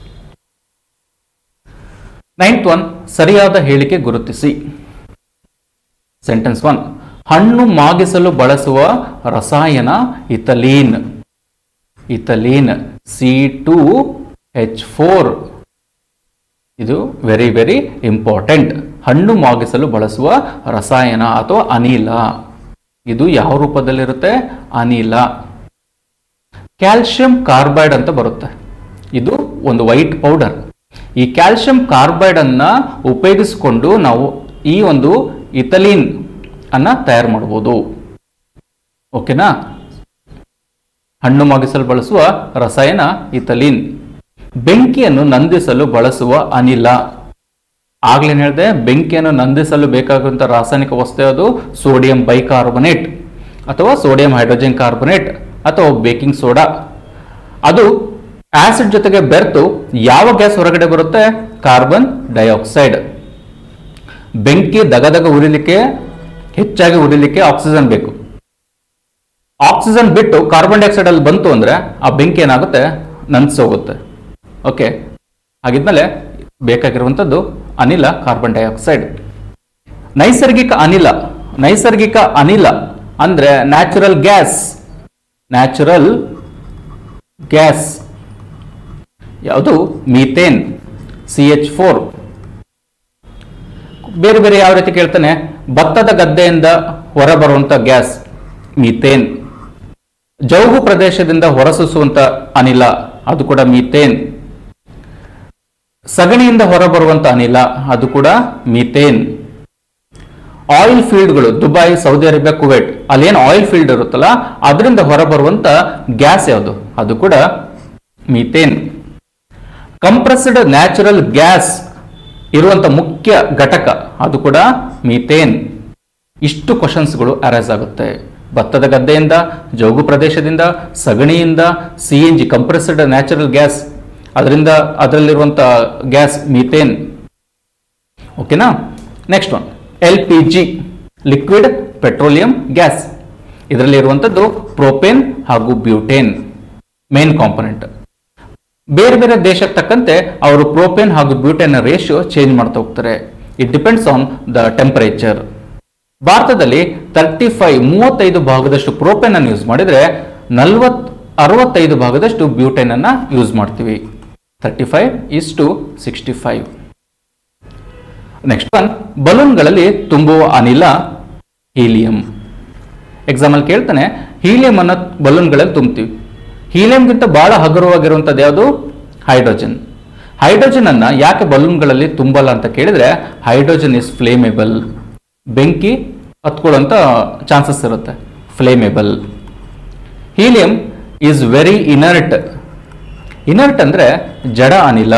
9th ಒನ್, ಸರಿಯಾದ ಹೇಳಿಕೆ ಗುರುತಿಸಿ. ಸೆಂಟೆನ್ಸ್ 1, ಹಣ್ಣು ಮಾಗಿಸಲು ಬಳಸುವ ರಸಾಯನ ಇಥಲೀನ್. Ethylene C2H4. ಇದು ವೆರಿ ವೆರಿ ಇಂಪಾರ್ಟೆಂಟ್. ಹಣ್ಣು ಮಾಗಿಸಲು ಬಳಸುವ ರಸಾಯನ ಅಥವಾ ಅನಿಲ. ಇದು ಯಾವ ರೂಪದಲ್ಲಿರುತ್ತೆ? ಅನಿಲ. ಕ್ಯಾಲ್ಸಿಯಂ ಕಾರ್ಬೈಡ್ ಅಂತ ಬರುತ್ತೆ. ಇದು ಒಂದು ವೈಟ್ ಪೌಡರ್. ಈ ಕ್ಯಾಲ್ಸಿಯಂ ಕಾರ್ಬೈಡ್ ಅನ್ನ ಉಪಯೋಗಿಸಿಕೊಂಡು ನಾವು ಈ ಒಂದು ಇಥಲೀನ್ ಅನ್ನ ತಯಾರು ಮಾಡಬಹುದು. ಓಕೆನಾ? ಹಣ್ಣು ಮಾಗಿಸಲು ಬಳಸುವ ರಸಾಯನ ಇಥಲೀನ್. ಬೆಂಕಿಯನ್ನು ನಂದಿಸಲು ಬಳಸುವ ಅನಿಲ. ಆಗ್ಲೇನು ಹೇಳಿದೆ, ಬೆಂಕಿಯನ್ನು ನಂದಿಸಲು ಬೇಕಾಗುವಂತ ರಾಸಾಯನಿಕ ವಸ್ತು ಯಾವುದು? ಸೋಡಿಯಂ ಬೈಕಾರ್ಬೊನೇಟ್ ಅಥವಾ ಸೋಡಿಯಂ ಹೈಡ್ರೋಜನ್ ಕಾರ್ಬೊನೇಟ್ ಅಥವಾ ಬೇಕಿಂಗ್ ಸೋಡಾ. ಅದು ಆಸಿಡ್ ಜೊತೆಗೆ ಬೆರೆತು ಯಾವ ಗ್ಯಾಸ್ ಹೊರಗಡೆ ಬರುತ್ತೆ? Carbon dioxide. ಬೆಂಕಿ ದಗದಗ ಉರಿಲಿಕ್ಕೆ, ಹೆಚ್ಚಾಗಿ ಉರಿಲಿಕ್ಕೆ ಆಕ್ಸಿಜನ್ ಬೇಕು. ಆಕ್ಸಿಜನ್ ಬಿಟ್ಟು ಕಾರ್ಬನ್ ಡೈಆಕ್ಸೈಡ್ ಅಲ್ಲಿ ಬಂತು ಅಂದ್ರೆ ಆ ಬೆಂಕಿ ಏನಾಗುತ್ತೆ? ನಂದಿಸೋಗುತ್ತೆ. ಓಕೆ, ಹಾಗಿದ್ಮೇಲೆ ಬೇಕಾಗಿರುವಂಥದ್ದು ಅನಿಲ ಕಾರ್ಬನ್ ಡೈಆಕ್ಸೈಡ್. ನೈಸರ್ಗಿಕ ಅನಿಲ. ನೈಸರ್ಗಿಕ ಅನಿಲ ಅಂದ್ರೆ ನ್ಯಾಚುರಲ್ ಗ್ಯಾಸ್. ನ್ಯಾಚುರಲ್ ಗ್ಯಾಸ್ ಯಾವುದು? Methane CH4. ಬೇರೆ ಬೇರೆ ಯಾವ ರೀತಿ ಕೇಳ್ತಾನೆ? ಭತ್ತದ ಗದ್ದೆಯಿಂದ ಹೊರಬರುವಂತ ಗ್ಯಾಸ್ ಮೀಥೇನ್. ಜೌಗು ಪ್ರದೇಶದಿಂದ ಹೊರಸೂಸುವಂತ ಅನಿಲ ಅದು ಕೂಡ ಮೀಥೇನ್. ಸಗಣಿಯಿಂದ ಹೊರಬರುವಂತ ಅನಿಲ ಅದು ಕೂಡ ಮೀಥೇನ್. ಆಯಿಲ್ ಫೀಲ್ಡ್ಗಳು, ದುಬೈ, ಸೌದಿ ಅರೇಬಿಯಾ, ಕುವೈಟ್, ಅಲ್ಲೇನು ಆಯಿಲ್ ಫೀಲ್ಡ್ ಇರುತ್ತಲ್ಲ ಅದರಿಂದ ಹೊರಬರುವಂತ ಗ್ಯಾಸ್ ಯಾವುದು? ಅದು ಕೂಡ ಮೀಥೇನ್. ಕಂಪ್ರೆಸ್ಡ್ ನ್ಯಾಚುರಲ್ ಗ್ಯಾಸ್ ಇರುವಂತ ಮುಖ್ಯ ಘಟಕ ಅದು ಕೂಡ ಮೀಥೇನ್. ಇಷ್ಟು ಕ್ವಶನ್ಸ್ಗಳು ಅರೈಸ್ ಆಗುತ್ತೆ. ಭತ್ತದ ಗದ್ದೆಯಿಂದ, ಜೌಗು ಪ್ರದೇಶದಿಂದ, ಸಗಣಿಯಿಂದ, CNG ಕಂಪ್ರೆಸ್ಡ್ ನ್ಯಾಚುರಲ್ ಗ್ಯಾಸ್, ಅದರಲ್ಲಿರುವಂತ ಗ್ಯಾಸ್ ಮೀಥೇನ್. ಓಕೆನಾ? Next one, LPG liquid petroleum gas. ಇದರಲ್ಲಿ ಇರುವಂತದ್ದು ಪ್ರೋಪೇನ್ ಹಾಗೂ ಬ್ಯೂಟೇನ್ ಮೇನ್ ಕಾಂಪೊನೆಂಟ್. ಬೇರೆ ಬೇರೆ ದೇಶಕ್ಕೆ ತಕ್ಕಂತೆ ಅವರು ಪ್ರೋಪೇನ್ ಹಾಗೂ ಬ್ಯೂಟೇನ್ ರೇಷಿಯೋ ಚೇಂಜ್ ಮಾಡ್ತಾ ಹೋಗ್ತಾರೆ. It depends on the temperature. ಭಾರತದಲ್ಲಿ 35 ಭಾಗದಷ್ಟು ಪ್ರೋಪೇನ್ ಅನ್ನು ಯೂಸ್ ಮಾಡಿದ್ರೆ 65 ಭಾಗದಷ್ಟು ಬ್ಯೂಟೇನ್ ಅನ್ನ ಯೂಸ್ ಮಾಡ್ತೀವಿ. 35:65. ನೆಕ್ಸ್ಟ್ ಒನ್, ಬಲೂನ್ಗಳಲ್ಲಿ ತುಂಬುವ ಅನಿಲ ಹೀಲಿಯಂ. ಎಕ್ಸಾಮ್ ಅಲ್ಲಿ ಕೇಳ್ತಾನೆ, ಹೀಲಿಯಂ ಅನ್ನ ಬಲೂನ್ಗಳಲ್ಲಿ ತುಂಬ್ತೀವಿ. ಹೀಲಿಯಂಗಿಂತ ಬಹಳ ಹಗುರವಾಗಿರುವಂತದ್ದು ಯಾವುದು? ಹೈಡ್ರೋಜನ್. ಹೈಡ್ರೋಜನ್ ಅನ್ನ ಯಾಕೆ ಬಲೂನ್ಗಳಲ್ಲಿ ತುಂಬಲ್ಲ ಅಂತ ಕೇಳಿದ್ರೆ, ಹೈಡ್ರೋಜನ್ ಇಸ್ ಫ್ಲೇಮೇಬಲ್. ಬೆಂಕಿ ಹತ್ಕೊಳ್ಳುವಂತ ಚಾನ್ಸಸ್ ಇರುತ್ತೆ. Flammable. Helium is very inert. Inert ಅಂದ್ರೆ ಜಡ ಅನಿಲ.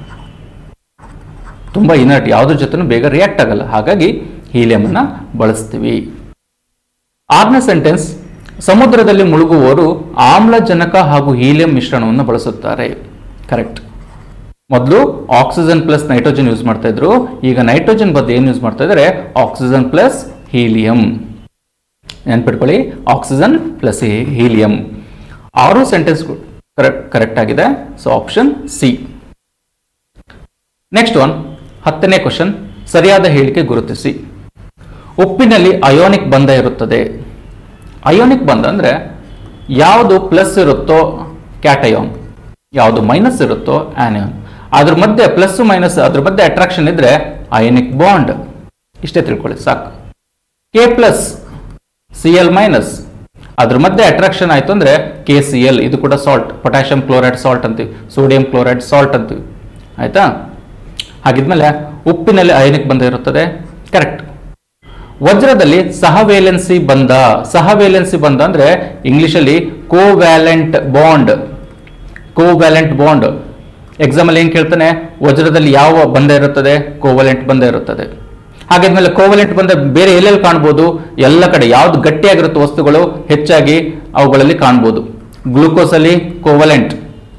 ತುಂಬಾ ಇನರ್ಟ್, ಯಾವುದ್ರ ಜೊತೆನೂ ಬೇಗ ರಿಯಾಕ್ಟ್ ಆಗಲ್ಲ. ಹಾಗಾಗಿ ಹೀಲಿಯಂ ಅನ್ನ ಬಳಸ್ತೀವಿ. 6ನೇ ಸೆಂಟೆನ್ಸ್, ಸಮುದ್ರದಲ್ಲಿ ಮುಳುಗುವವರು ಆಮ್ಲಜನಕ ಹಾಗೂ ಹೀಲಿಯಂ ಮಿಶ್ರಣವನ್ನು ಬಳಸುತ್ತಾರೆ. ಕರೆಕ್ಟ್. ಮೊದಲು ಆಕ್ಸಿಜನ್ ಪ್ಲಸ್ ನೈಟ್ರೋಜನ್ ಯೂಸ್ ಮಾಡ್ತಾ ಇದ್ರು. ಈಗ ನೈಟ್ರೋಜನ್ ಬದಲು ಏನು ಯೂಸ್ ಮಾಡ್ತಾ ಇದ್ದಾರೆ? Oxygen plus helium. ನೆನ್ಪಿಟ್ಕೊಳ್ಳಿ, oxygen plus helium. 6 sentence correct ಆಗಿದೆ. So option C. Next one, 10ನೇ ಕ್ವಶನ್, ಸರಿಯಾದ ಹೇಳಿಕೆ ಗುರುತಿಸಿ. ಉಪ್ಪಿನಲ್ಲಿ ಅಯೋನಿಕ್ ಬಂಧ ಇರುತ್ತದೆ. ಅಯೋನಿಕ್ ಬಂಧ ಅಂದ್ರೆ ಯಾವುದು ಪ್ಲಸ್ ಇರುತ್ತೋ ಕ್ಯಾಟಯೋನ್, ಯಾವುದು ಮೈನಸ್ ಇರುತ್ತೋ ಆನಿಯಾನ್. ಅದ್ರ ಮಧ್ಯೆ ಪ್ಲಸ್ ಮೈನಸ್, ಅದ್ರ ಮಧ್ಯೆ ಅಟ್ರಾಕ್ಷನ್ ಇದ್ರೆ ಅಯೋನಿಕ್ ಬಾಂಡ್. ಇಷ್ಟೇ ತಿಳ್ಕೊಳ್ಳಿ ಸಾಕು. K+ Cl- ಅದ್ರ ಮಧ್ಯೆ ಅಟ್ರಾಕ್ಷನ್ ಆಯ್ತು ಅಂದ್ರೆ KCl. ಇದು ಕೂಡ ಸಾಲ್ಟ್, ಪೊಟ್ಯಾಷಿಯಂ ಕ್ಲೋರೈಡ್ ಸಾಲ್ಟ್ ಅಂತೀವಿ, ಸೋಡಿಯಂ ಕ್ಲೋರೈಡ್ ಸಾಲ್ಟ್ ಅಂತೀವಿ. ಆಯ್ತಾ? ಹಾಗಿದ್ಮೇಲೆ ಉಪ್ಪಿನಲ್ಲಿ ಅಯೋನಿಕ್ ಬಂಧ ಇರುತ್ತದೆ. ಕರೆಕ್ಟ್. ವಜ್ರದಲ್ಲಿ ಸಹವೇಲೆನ್ಸಿ ಬಂಧ. ಸಹವೇಲೆನ್ಸಿ ಬಂಧ ಅಂದ್ರೆ ಇಂಗ್ಲಿಷಲ್ಲಿ covalent bond. Covalent bond. Exam ಅಲ್ಲಿ ಏನ್ ಕೇಳ್ತಾನೆ? ವಜ್ರದಲ್ಲಿ ಯಾವ ಬಂಧ ಇರುತ್ತದೆ? ಕೋವ್ಯಾಲೆಂಟ್ ಬಂಧ ಇರುತ್ತದೆ. ಹಾಗಾದ್ಮೇಲೆ ಕೋವಲೆಂಟ್ ಬಂದ ಬೇರೆ ಎಲ್ಲೆಲ್ಲಿ ಕಾಣ್ಬೋದು? ಎಲ್ಲ ಕಡೆ ಯಾವ್ದು ಗಟ್ಟಿಯಾಗಿರುತ್ತೆ ವಸ್ತುಗಳು ಹೆಚ್ಚಾಗಿ ಅವುಗಳಲ್ಲಿ ಕಾಣ್ಬೋದು. ಗ್ಲೂಕೋಸ್ ಅಲ್ಲಿ ಕೋವಲೆಂಟ್,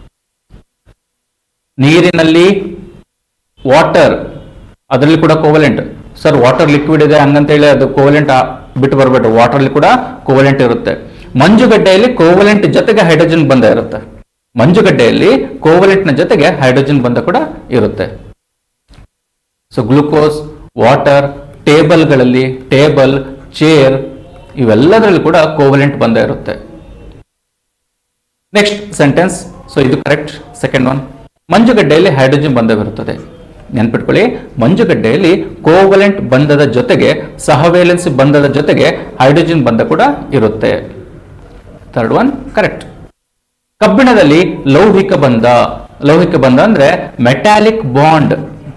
ನೀರಿನಲ್ಲಿ ವಾಟರ್ ಅದರಲ್ಲಿ ಕೂಡ ಕೋವಲೆಂಟ್. ಸರ್ ವಾಟರ್ ಲಿಕ್ವಿಡ್ ಇದೆ ಹಂಗಂತ ಹೇಳಿ ಅದು ಕೋವಲೆಂಟ್ ಬಿಟ್ಟು ಬರಬೇಡ್ರಿ, ವಾಟರ್ ಅಲ್ಲಿ ಕೂಡ ಕೋವಲೆಂಟ್ ಇರುತ್ತೆ. ಮಂಜುಗಡ್ಡೆಯಲ್ಲಿ ಕೋವಲೆಂಟ್ ಜೊತೆಗೆ ಹೈಡ್ರೋಜನ್ ಬಂಧ ಇರುತ್ತೆ. ಮಂಜುಗಡ್ಡೆಯಲ್ಲಿ ಕೋವಲೆಂಟ್ ನ ಜೊತೆಗೆ ಹೈಡ್ರೋಜನ್ ಬಂಧ ಕೂಡ ಇರುತ್ತೆ. ಸೊ ಗ್ಲೂಕೋಸ್, ವಾಟರ್, ಟೇಬಲ್ಗಳಲ್ಲಿ ಟೇಬಲ್, ಚೇರ್ ಇವೆಲ್ಲದರಲ್ಲಿ ಕೂಡ ಕೋವಲೆಂಟ್ ಬಂಧ ಇರುತ್ತೆ. ನೆಕ್ಸ್ಟ್ ಸೆಂಟೆನ್ಸ್, ಸೊ ಇದು ಕರೆಕ್ಟ್. ಸೆಕೆಂಡ್ ಒನ್, ಮಂಜುಗಡ್ಡೆಯಲ್ಲಿ ಹೈಡ್ರೋಜನ್ ಬಂಧವಿರುತ್ತದೆ. ನೆನ್ಪಿಟ್ಕೊಳ್ಳಿ, ಮಂಜುಗಡ್ಡೆಯಲ್ಲಿ ಕೋವಲೆಂಟ್ ಬಂಧದ ಜೊತೆಗೆ ಸಹವೇಲೆನ್ಸಿ ಬಂಧದ ಜೊತೆಗೆ ಹೈಡ್ರೋಜನ್ ಬಂಧ ಕೂಡ ಇರುತ್ತೆ. Third one correct. ಕಬ್ಬಿಣದಲ್ಲಿ ಲೌಹಿಕ ಬಂಧ, ಲೌಹಿಕ ಬಂಧ ಅಂದ್ರೆ ಮೆಟಾಲಿಕ್ ಬಾಂಡ್,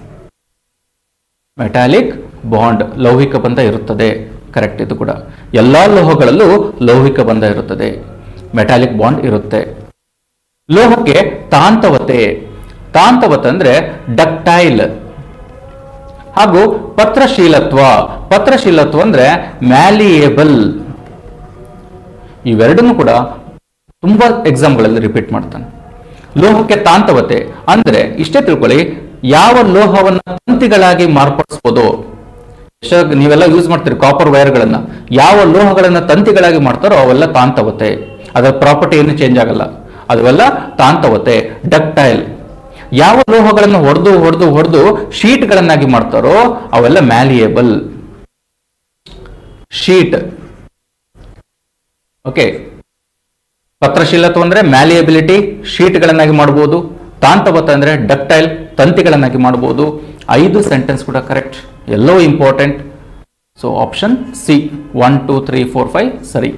ಮೆಟಾಲಿಕ್ ಬಾಂಡ್ ಲೌಹಿಕ ಬಂಧ ಇರುತ್ತದೆ. ಕರೆಕ್ಟ್, ಇದು ಕೂಡ ಎಲ್ಲಾ ಲೋಹಗಳಲ್ಲೂ ಲೌಹಿಕ ಬಂಧ ಇರುತ್ತದೆ, ಮೆಟಾಲಿಕ್ ಬಾಂಡ್ ಇರುತ್ತೆ. ಲೋಹಕ್ಕೆ ತಾಂತವತೆ, ತಾಂತವತೆ ಅಂದ್ರೆ ಡಕ್ಟೈಲ್. ಹಾಗೂ ಪತ್ರಶೀಲತ್ವ, ಪತ್ರಶೀಲತ್ವ ಅಂದ್ರೆ ಮ್ಯಾಲಿಯೇಬಲ್. ಇವೆರಡನ್ನು ಕೂಡ ತುಂಬಾ ಎಕ್ಸಾಮ್ಗಳಲ್ಲಿ ರಿಪೀಟ್ ಮಾಡ್ತಾನೆ. ಲೋಹಕ್ಕೆ ತಾಂತವತೆ ಅಂದ್ರೆ ಇಷ್ಟೇ ತಿಳ್ಕೊಳ್ಳಿ, ಯಾವ ಲೋಹವನ್ನ ತಂತಿಗಳಾಗಿ ಮಾರ್ಪಡಿಸಬಹುದು. ನೀವೆಲ್ಲ ಯೂಸ್ ಮಾಡ್ತೀರಿ ಕಾಪರ್ ವೈರ್ಗಳನ್ನ, ಯಾವ ಲೋಹಗಳನ್ನ ತಂತಿಗಳಾಗಿ ಮಾಡ್ತಾರೋ ಅವೆಲ್ಲ ತಾಂತವತೆ, ಅದರ ಪ್ರಾಪರ್ಟಿ ಏನು ಚೇಂಜ್ ಆಗಲ್ಲ, ಅವೆಲ್ಲ ತಾಂತವತೆ. ಡಕ್ಟೈಲ್, ಯಾವ ಲೋಹಗಳನ್ನು ಹೊಡೆದು ಹೊಡೆದು ಹೊಡೆದು ಶೀಟ್ಗಳನ್ನಾಗಿ ಮಾಡ್ತಾರೋ ಅವೆಲ್ಲ ಮ್ಯಾಲಿಯೇಬಲ್. Sheet okay. ಪತ್ರಶೀಲತ್ವ ಅಂದ್ರೆ ಮ್ಯಾಲಿಯಬಿಲಿಟಿ, ಶೀಟ್ಗಳನ್ನಾಗಿ ಮಾಡಬಹುದು. ತಾಂತವತ ಅಂದ್ರೆ ಡಕ್ಟೈಲ್, ತಂತಿಗಳನ್ನಾಗಿ ಮಾಡಬಹುದು. 5 ಸೆಂಟೆನ್ಸ್ ಕೂಡ ಕರೆಕ್ಟ್, ಎಲ್ಲವೂ ಇಂಪಾರ್ಟೆಂಟ್. ಸೊ ಆಪ್ಷನ್ ಸಿ 1 2 3 4 5 ಸರಿ.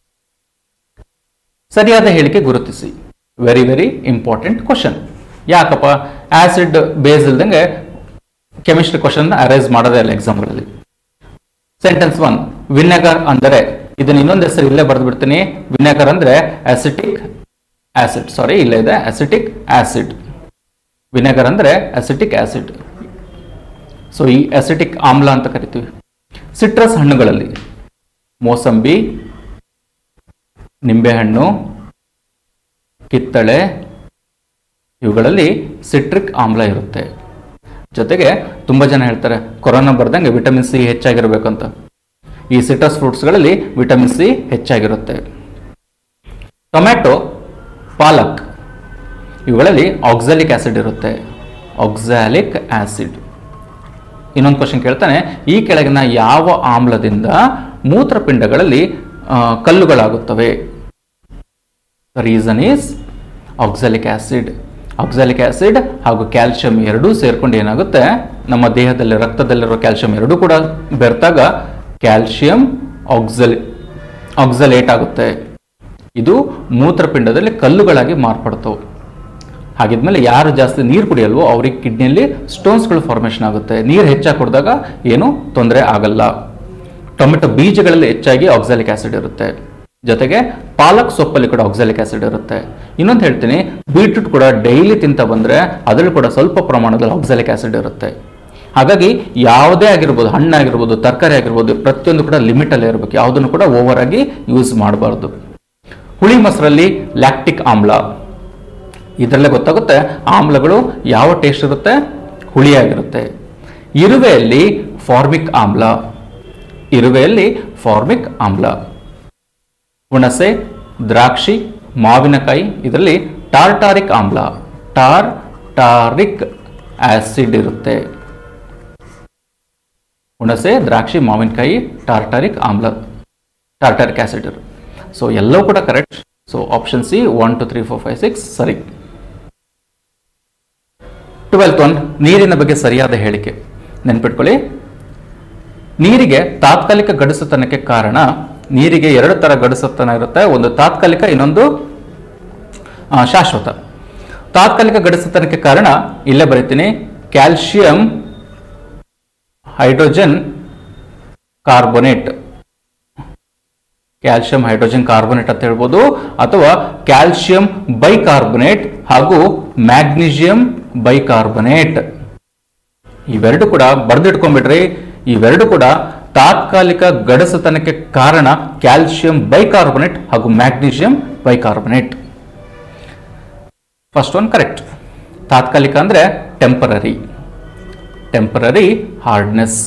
ಸರಿಯಾದ ಹೇಳಿಕೆ ಗುರುತಿಸಿ. Very very important question. ಯಾಕಪ್ಪ, ಆಸಿಡ್ ಬೇಸ್ ಇಲ್ದಂಗೆ ಕೆಮಿಸ್ಟ್ರಿ ಕ್ವಶನ್ ಅರೈಸ್ ಮಾಡೋದೇ ಇಲ್ಲ ಎಕ್ಸಾಮ್ಗಳಲ್ಲಿ. ಸೆಂಟೆನ್ಸ್ 1, ವಿನೆಗರ್ ಅಂದರೆ, ಇದನ್ನ ಇನ್ನೊಂದು ಹೆಸರು ಇಲ್ಲೇ ಬರೆದು ಬಿಡ್ತೀನಿ. ವಿನೆಗರ್ ಅಂದ್ರೆ ಅಸಿಟಿಕ್ ಆಸಿಡ್, ಸಾರಿ ಇಲ್ಲೇ ಇದೆ ಅಸಿಟಿಕ್ ಆಸಿಡ್. ವಿನೆಗರ್ ಅಂದ್ರೆ ಅಸಿಟಿಕ್ ಆಸಿಡ್. ಸೊ ಈ ಅಸಿಟಿಕ್ ಆಮ್ಲ ಅಂತ ಕರಿತೀವಿ. ಸಿಟ್ರಸ್ ಹಣ್ಣುಗಳಲ್ಲಿ ಮೋಸಂಬಿ, ನಿಂಬೆಹಣ್ಣು, ಕಿತ್ತಳೆ ಇವುಗಳಲ್ಲಿ ಸಿಟ್ರಿಕ್ ಆಮ್ಲ ಇರುತ್ತೆ. ಜೊತೆಗೆ ತುಂಬಾ ಜನ ಹೇಳ್ತಾರೆ ಕೊರೋನಾ ಬರ್ದಂಗೆ ವಿಟಮಿನ್ ಸಿ ಹೆಚ್ಚಾಗಿರಬೇಕು ಅಂತ. ಈ ಸಿಟ್ರಸ್ ಫ್ರೂಟ್ಸ್ಗಳಲ್ಲಿ ವಿಟಮಿನ್ ಸಿ ಹೆಚ್ಚಾಗಿರುತ್ತೆ. ಟೊಮ್ಯಾಟೊ, ಪಾಲಕ್ ಇವುಗಳಲ್ಲಿ ಆಕ್ಸಾಲಿಕ್ ಆಸಿಡ್ ಇರುತ್ತೆ. Oxalic acid. ಇನ್ನೊಂದು ಕ್ವಶನ್ ಕೇಳ್ತಾನೆ, ಈ ಕೆಳಗಿನ ಯಾವ ಆಮ್ಲದಿಂದ ಮೂತ್ರಪಿಂಡಗಳಲ್ಲಿ ಕಲ್ಲುಗಳಾಗುತ್ತವೆ? Reason is oxalic acid. Oxalic acid ಹಾಗೂ ಕ್ಯಾಲ್ಸಿಯಂ ಎರಡೂ ಸೇರ್ಕೊಂಡು ಏನಾಗುತ್ತೆ, ನಮ್ಮ ದೇಹದಲ್ಲಿ ರಕ್ತದಲ್ಲಿರುವ ಕ್ಯಾಲ್ಸಿಯಂ ಎರಡೂ ಕೂಡ ಬೆರೆತಾಗ ಕ್ಯಾಲ್ಸಿಯಂ ಆಕ್ಸಲೇಟ್ ಆಗುತ್ತೆ. ಇದು ಮೂತ್ರಪಿಂಡದಲ್ಲಿ ಕಲ್ಲುಗಳಾಗಿ ಮಾರ್ಪಡ್ತವೆ. ಹಾಗಿದ್ಮೇಲೆ ಯಾರು ಜಾಸ್ತಿ ನೀರು ಕುಡಿಯಲ್ವೋ ಅವ್ರಿಗೆ ಕಿಡ್ನಿಯಲ್ಲಿ ಸ್ಟೋನ್ಸ್ಗಳು ಫಾರ್ಮೇಷನ್ ಆಗುತ್ತೆ. ನೀರು ಹೆಚ್ಚಾಗಿ ಕುಡಿದಾಗ ಏನು ತೊಂದರೆ ಆಗಲ್ಲ. ಟೊಮೆಟೊ ಬೀಜಗಳಲ್ಲಿ ಹೆಚ್ಚಾಗಿ ಆಕ್ಸಾಲಿಕ್ ಆಸಿಡ್ ಇರುತ್ತೆ. ಜೊತೆಗೆ ಪಾಲಕ್ ಸೊಪ್ಪಲ್ಲಿ ಕೂಡ ಆಕ್ಸಾಲಿಕ್ ಆಸಿಡ್ ಇರುತ್ತೆ. ಇನ್ನೊಂದು ಹೇಳ್ತೀನಿ, ಬೀಟ್ರೂಟ್ ಕೂಡ ಡೈಲಿ ತಿಂತ ಬಂದ್ರೆ ಅದರಲ್ಲಿ ಕೂಡ ಸ್ವಲ್ಪ ಪ್ರಮಾಣದಲ್ಲಿ ಆಕ್ಸಾಲಿಕ್ ಆಸಿಡ್ ಇರುತ್ತೆ. ಹಾಗಾಗಿ ಯಾವುದೇ ಆಗಿರ್ಬೋದು, ಹಣ್ಣಾಗಿರ್ಬೋದು, ತರಕಾರಿ ಆಗಿರ್ಬೋದು, ಪ್ರತಿಯೊಂದು ಕೂಡ ಲಿಮಿಟ್ ಅಲ್ಲೇ ಇರಬೇಕು. ಯಾವುದನ್ನು ಕೂಡ ಓವರ್ ಆಗಿ ಯೂಸ್ ಮಾಡಬಾರ್ದು. ಹುಳಿ ಮೊಸರಲ್ಲಿ ಲ್ಯಾಕ್ಟಿಕ್ ಆಮ್ಲ, ಇದರಲ್ಲೇ ಗೊತ್ತಾಗುತ್ತೆ ಆಮ್ಲಗಳು ಯಾವ ಟೇಸ್ಟ್ ಇರುತ್ತೆ, ಹುಳಿಯಾಗಿರುತ್ತೆ. ಇರುವೆಯಲ್ಲಿ ಫಾರ್ಮಿಕ್ ಆಮ್ಲ, ಇರುವೆಯಲ್ಲಿ ಫಾರ್ಮಿಕ್ ಆಮ್ಲ. ಹುಣಸೆ, ದ್ರಾಕ್ಷಿ, ಮಾವಿನಕಾಯಿ ಇದರಲ್ಲಿ ಟಾರ್ಟಾರಿಕ್ ಆಮ್ಲ, ಟಾರ್ಟಾರಿಕ್ ಆಸಿಡ್ ಇರುತ್ತೆ. ಹುಣಸೆ, ದ್ರಾಕ್ಷಿ, ಮಾವಿನಕಾಯಿ ಟಾರ್ಟಾರಿಕ್ ಆಮ್ಲ, ಟಾರ್ಟಾರಿಕ್ ಆಸಿಡ್ ಇರುತ್ತೆ. ಸೊ ಎಲ್ಲವೂ ಕೂಡ ಕರೆಕ್ಟ್. ಸೊ ಆಪ್ಷನ್ ಸಿ 1 2 3 4 5 6 ಸರಿ. 12th ಒನ್, ನೀರಿನ ಬಗ್ಗೆ ಸರಿಯಾದ ಹೇಳಿಕೆ. ನೆನ್ಪಿಟ್ಕೊಳ್ಳಿ, ನೀರಿಗೆ ತಾತ್ಕಾಲಿಕ ಗಡುಸುತನಕ್ಕೆ ಕಾರಣ, ನೀರಿಗೆ 2 ತರ ಗಡುಸುತನ ಇರುತ್ತೆ, ಒಂದು ತಾತ್ಕಾಲಿಕ, ಇನ್ನೊಂದು ಶಾಶ್ವತ. ತಾತ್ಕಾಲಿಕ ಗಡುಸುತನಕ್ಕೆ ಕಾರಣ ಇಲ್ಲೇ ಬರೀತೀನಿ, calcium hydrogen carbonate, calcium hydrogen carbonate ಅಂತ ಹೇಳ್ಬೋದು, ಅಥವಾ ಕ್ಯಾಲ್ಸಿಯಂ ಬೈಕಾರ್ಬೋನೇಟ್ ಹಾಗೂ ಮ್ಯಾಗ್ನೀಷಿಯಂ ಬೈಕಾರ್ಬೋನೇಟ್. ಇವೆರಡು ಕೂಡ ಬರೆದಿಟ್ಕೊಂಡ್ಬಿಡ್ರಿ. ಇವೆರಡು ಕೂಡ ತಾತ್ಕಾಲಿಕ ಗಡಸುತನಕ್ಕೆ ಕಾರಣ ಕ್ಯಾಲ್ಸಿಯಂ ಬೈಕಾರ್ಬೊನೇಟ್ ಹಾಗೂ magnesium bicarbonate. First one correct. ತಾತ್ಕಾಲಿಕ ಅಂದ್ರೆ ಟೆಂಪರರಿ, ಟೆಂಪರರಿ ಹಾರ್ಡ್ನೆಸ್.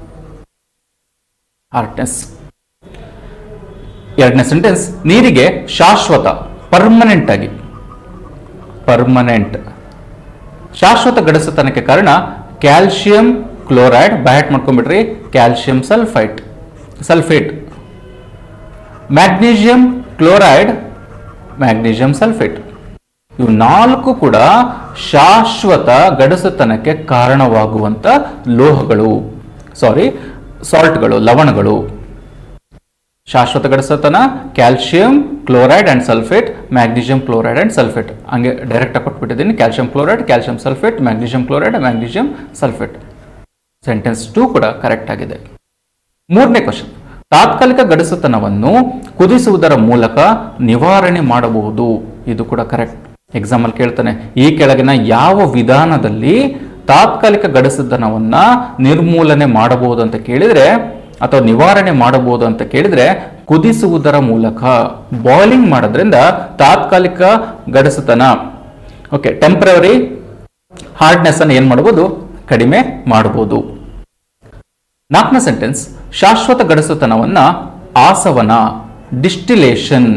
ಎರಡನೇ ಸೆಂಟೆನ್ಸ್, ನೀರಿಗೆ ಶಾಶ್ವತ ಪರ್ಮನೆಂಟ್ ಆಗಿ, ಪರ್ಮನೆಂಟ್ ಶಾಶ್ವತ ಗಡಸುತನಕ್ಕೆ ಕಾರಣ ಕ್ಯಾಲ್ಸಿಯಂ ಕ್ಲೋರೈಡ್, ಬ್ಯಾಟ್ ಮಾಡ್ಕೊಂಡ್ಬಿಟ್ರಿ, calcium sulphate, magnesium chloride, magnesium sulphate. ಇವು ನಾಲ್ಕು ಕೂಡ ಶಾಶ್ವತ ಗಡಸುತನಕ್ಕೆ ಕಾರಣವಾಗುವಂತ ಲೋಹಗಳು, ಸಾಲ್ಟ್ಗಳು, ಲವಣಗಳು. ಶಾಶ್ವತ ಗಡಸುತನ calcium chloride and sulphate, magnesium chloride and sulphate. ಹಂಗೆ ಡೈರೆಕ್ಟ್ ಆಗಿ ಕೊಟ್ಬಿಟ್ಟಿದ್ದೀನಿ. Calcium chloride, calcium sulphate, magnesium chloride, magnesium sulphate. Sentence 2 ಕೂಡ ಕರೆಕ್ಟ್ ಆಗಿದೆ. ಮೂರನೇ ಕ್ವಶನ್, ತಾತ್ಕಾಲಿಕ ಗಡಸುತನವನ್ನು ಕುದಿಸುವುದರ ಮೂಲಕ ನಿವಾರಣೆ ಮಾಡಬಹುದು. ಇದು ಕೂಡ ಕರೆಕ್ಟ್. ಎಕ್ಸಾಮ್ ಅಲ್ಲಿ ಕೇಳ್ತಾನೆ, ಈ ಕೆಳಗಿನ ಯಾವ ವಿಧಾನದಲ್ಲಿ ತಾತ್ಕಾಲಿಕ ಗಡಸುತನವನ್ನ ನಿರ್ಮೂಲನೆ ಮಾಡಬಹುದು ಅಂತ ಕೇಳಿದ್ರೆ, ಅಥವಾ ನಿವಾರಣೆ ಮಾಡಬಹುದು ಅಂತ ಕೇಳಿದ್ರೆ, ಕುದಿಸುವುದರ ಮೂಲಕ, ಬಾಯ್ಲಿಂಗ್ ಮಾಡೋದ್ರಿಂದ ತಾತ್ಕಾಲಿಕ ಗಡಸುತನ, ಓಕೆ, ಟೆಂಪರರಿ ಹಾರ್ಡ್ನೆಸ್ ಅನ್ನು ಏನ್ ಮಾಡಬಹುದು, ಕಡಿಮೆ ಮಾಡಬಹುದು. ನಾಲ್ಕನೇ ಸೆಂಟೆನ್ಸ್, ಶಾಶ್ವತ ಗಡಸುತನವನ್ನ ಆಸವನ, ಡಿಸ್ಟಿಲೇಷನ್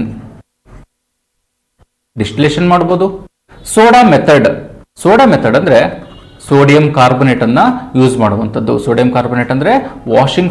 ಮಾಡಬಹುದು. ಸೋಡಾ ಮೆಥಡ್ ಅಂದ್ರೆ ಸೋಡಿಯಂ ಕಾರ್ಬೊನೇಟ್ ಅನ್ನ ಯೂಸ್ ಮಾಡುವಂಥದ್ದು. ಸೋಡಿಯಂ ಕಾರ್ಬೊನೇಟ್ ಅಂದ್ರೆ ವಾಷಿಂಗ್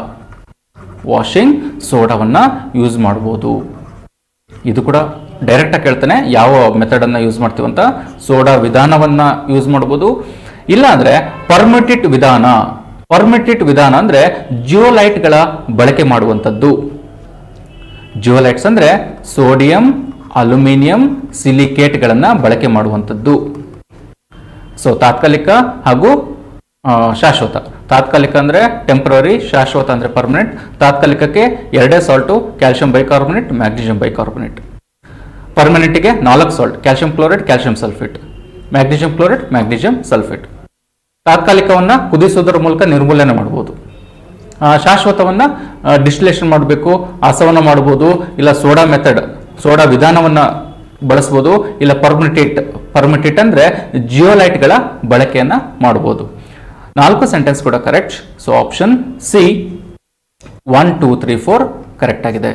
ಸೋಡಾವನ್ನ ಯೂಸ್ ಮಾಡಬಹುದು. ಇದು ಕೂಡ ಡೈರೆಕ್ಟ್ ಆಗಿ ಕೇಳ್ತಾನೆ, ಯಾವ ಮೆಥಡ್ ಅನ್ನ ಯೂಸ್ ಮಾಡ್ತೀವಂತ. ಸೋಡಾ ವಿಧಾನವನ್ನ ಯೂಸ್ ಮಾಡಬಹುದು. ಇಲ್ಲ ಅಂದ್ರೆ ಪರ್ಮಿಟೆಡ್ ವಿಧಾನ ಅಂದ್ರೆ ಜಿಯೋಲೈಟ್ ಗಳ ಬಳಕೆ ಮಾಡುವಂಥದ್ದು. ಜಿಯೋಲೈಟ್ಸ್ ಅಂದ್ರೆ ಸೋಡಿಯಂ, ಅಲ್ಯೂಮಿನಿಯಂ, ಸಿಲಿಕೇಟ್ ಗಳನ್ನ ಬಳಕೆ ಮಾಡುವಂಥದ್ದು. ಸೊ ತಾತ್ಕಾಲಿಕ ಹಾಗೂ ಶಾಶ್ವತ. ತಾತ್ಕಾಲಿಕ ಅಂದ್ರೆ ಟೆಂಪರರಿ, ಶಾಶ್ವತ ಅಂದ್ರೆ ಪರ್ಮನೆಂಟ್. ತಾತ್ಕಾಲಿಕಕ್ಕೆ ಎರಡೇ salt, calcium bicarbonate, magnesium bicarbonate. ಪರ್ಮನೆಂಟ್ಗೆ 4 salt, calcium chloride, calcium sulphate, magnesium chloride, magnesium sulphate. ತಾತ್ಕಾಲಿಕವನ್ನ ಕುದಿಸುವುದರ ಮೂಲಕ ನಿರ್ಮೂಲನೆ ಮಾಡಬಹುದು. ಶಾಶ್ವತವನ್ನ ಡಿಸ್ಟಿಲೇಷನ್ ಮಾಡಬೇಕು, ಆಸವನ ಮಾಡಬಹುದು, ಇಲ್ಲ ಸೋಡಾ ವಿಧಾನವನ್ನ ಬಳಸಬಹುದು, ಇಲ್ಲ ಪರ್ಮಿಟೆಡ್ ಅಂದ್ರೆ ಜಿಯೋಲೈಟ್ ಗಳ ಬಳಕೆಯನ್ನ ಮಾಡಬಹುದು. 4 ಸೆಂಟೆನ್ಸ್ ಕೂಡ correct. So option C 1, 2, 3, 4 correct ಆಗಿದೆ.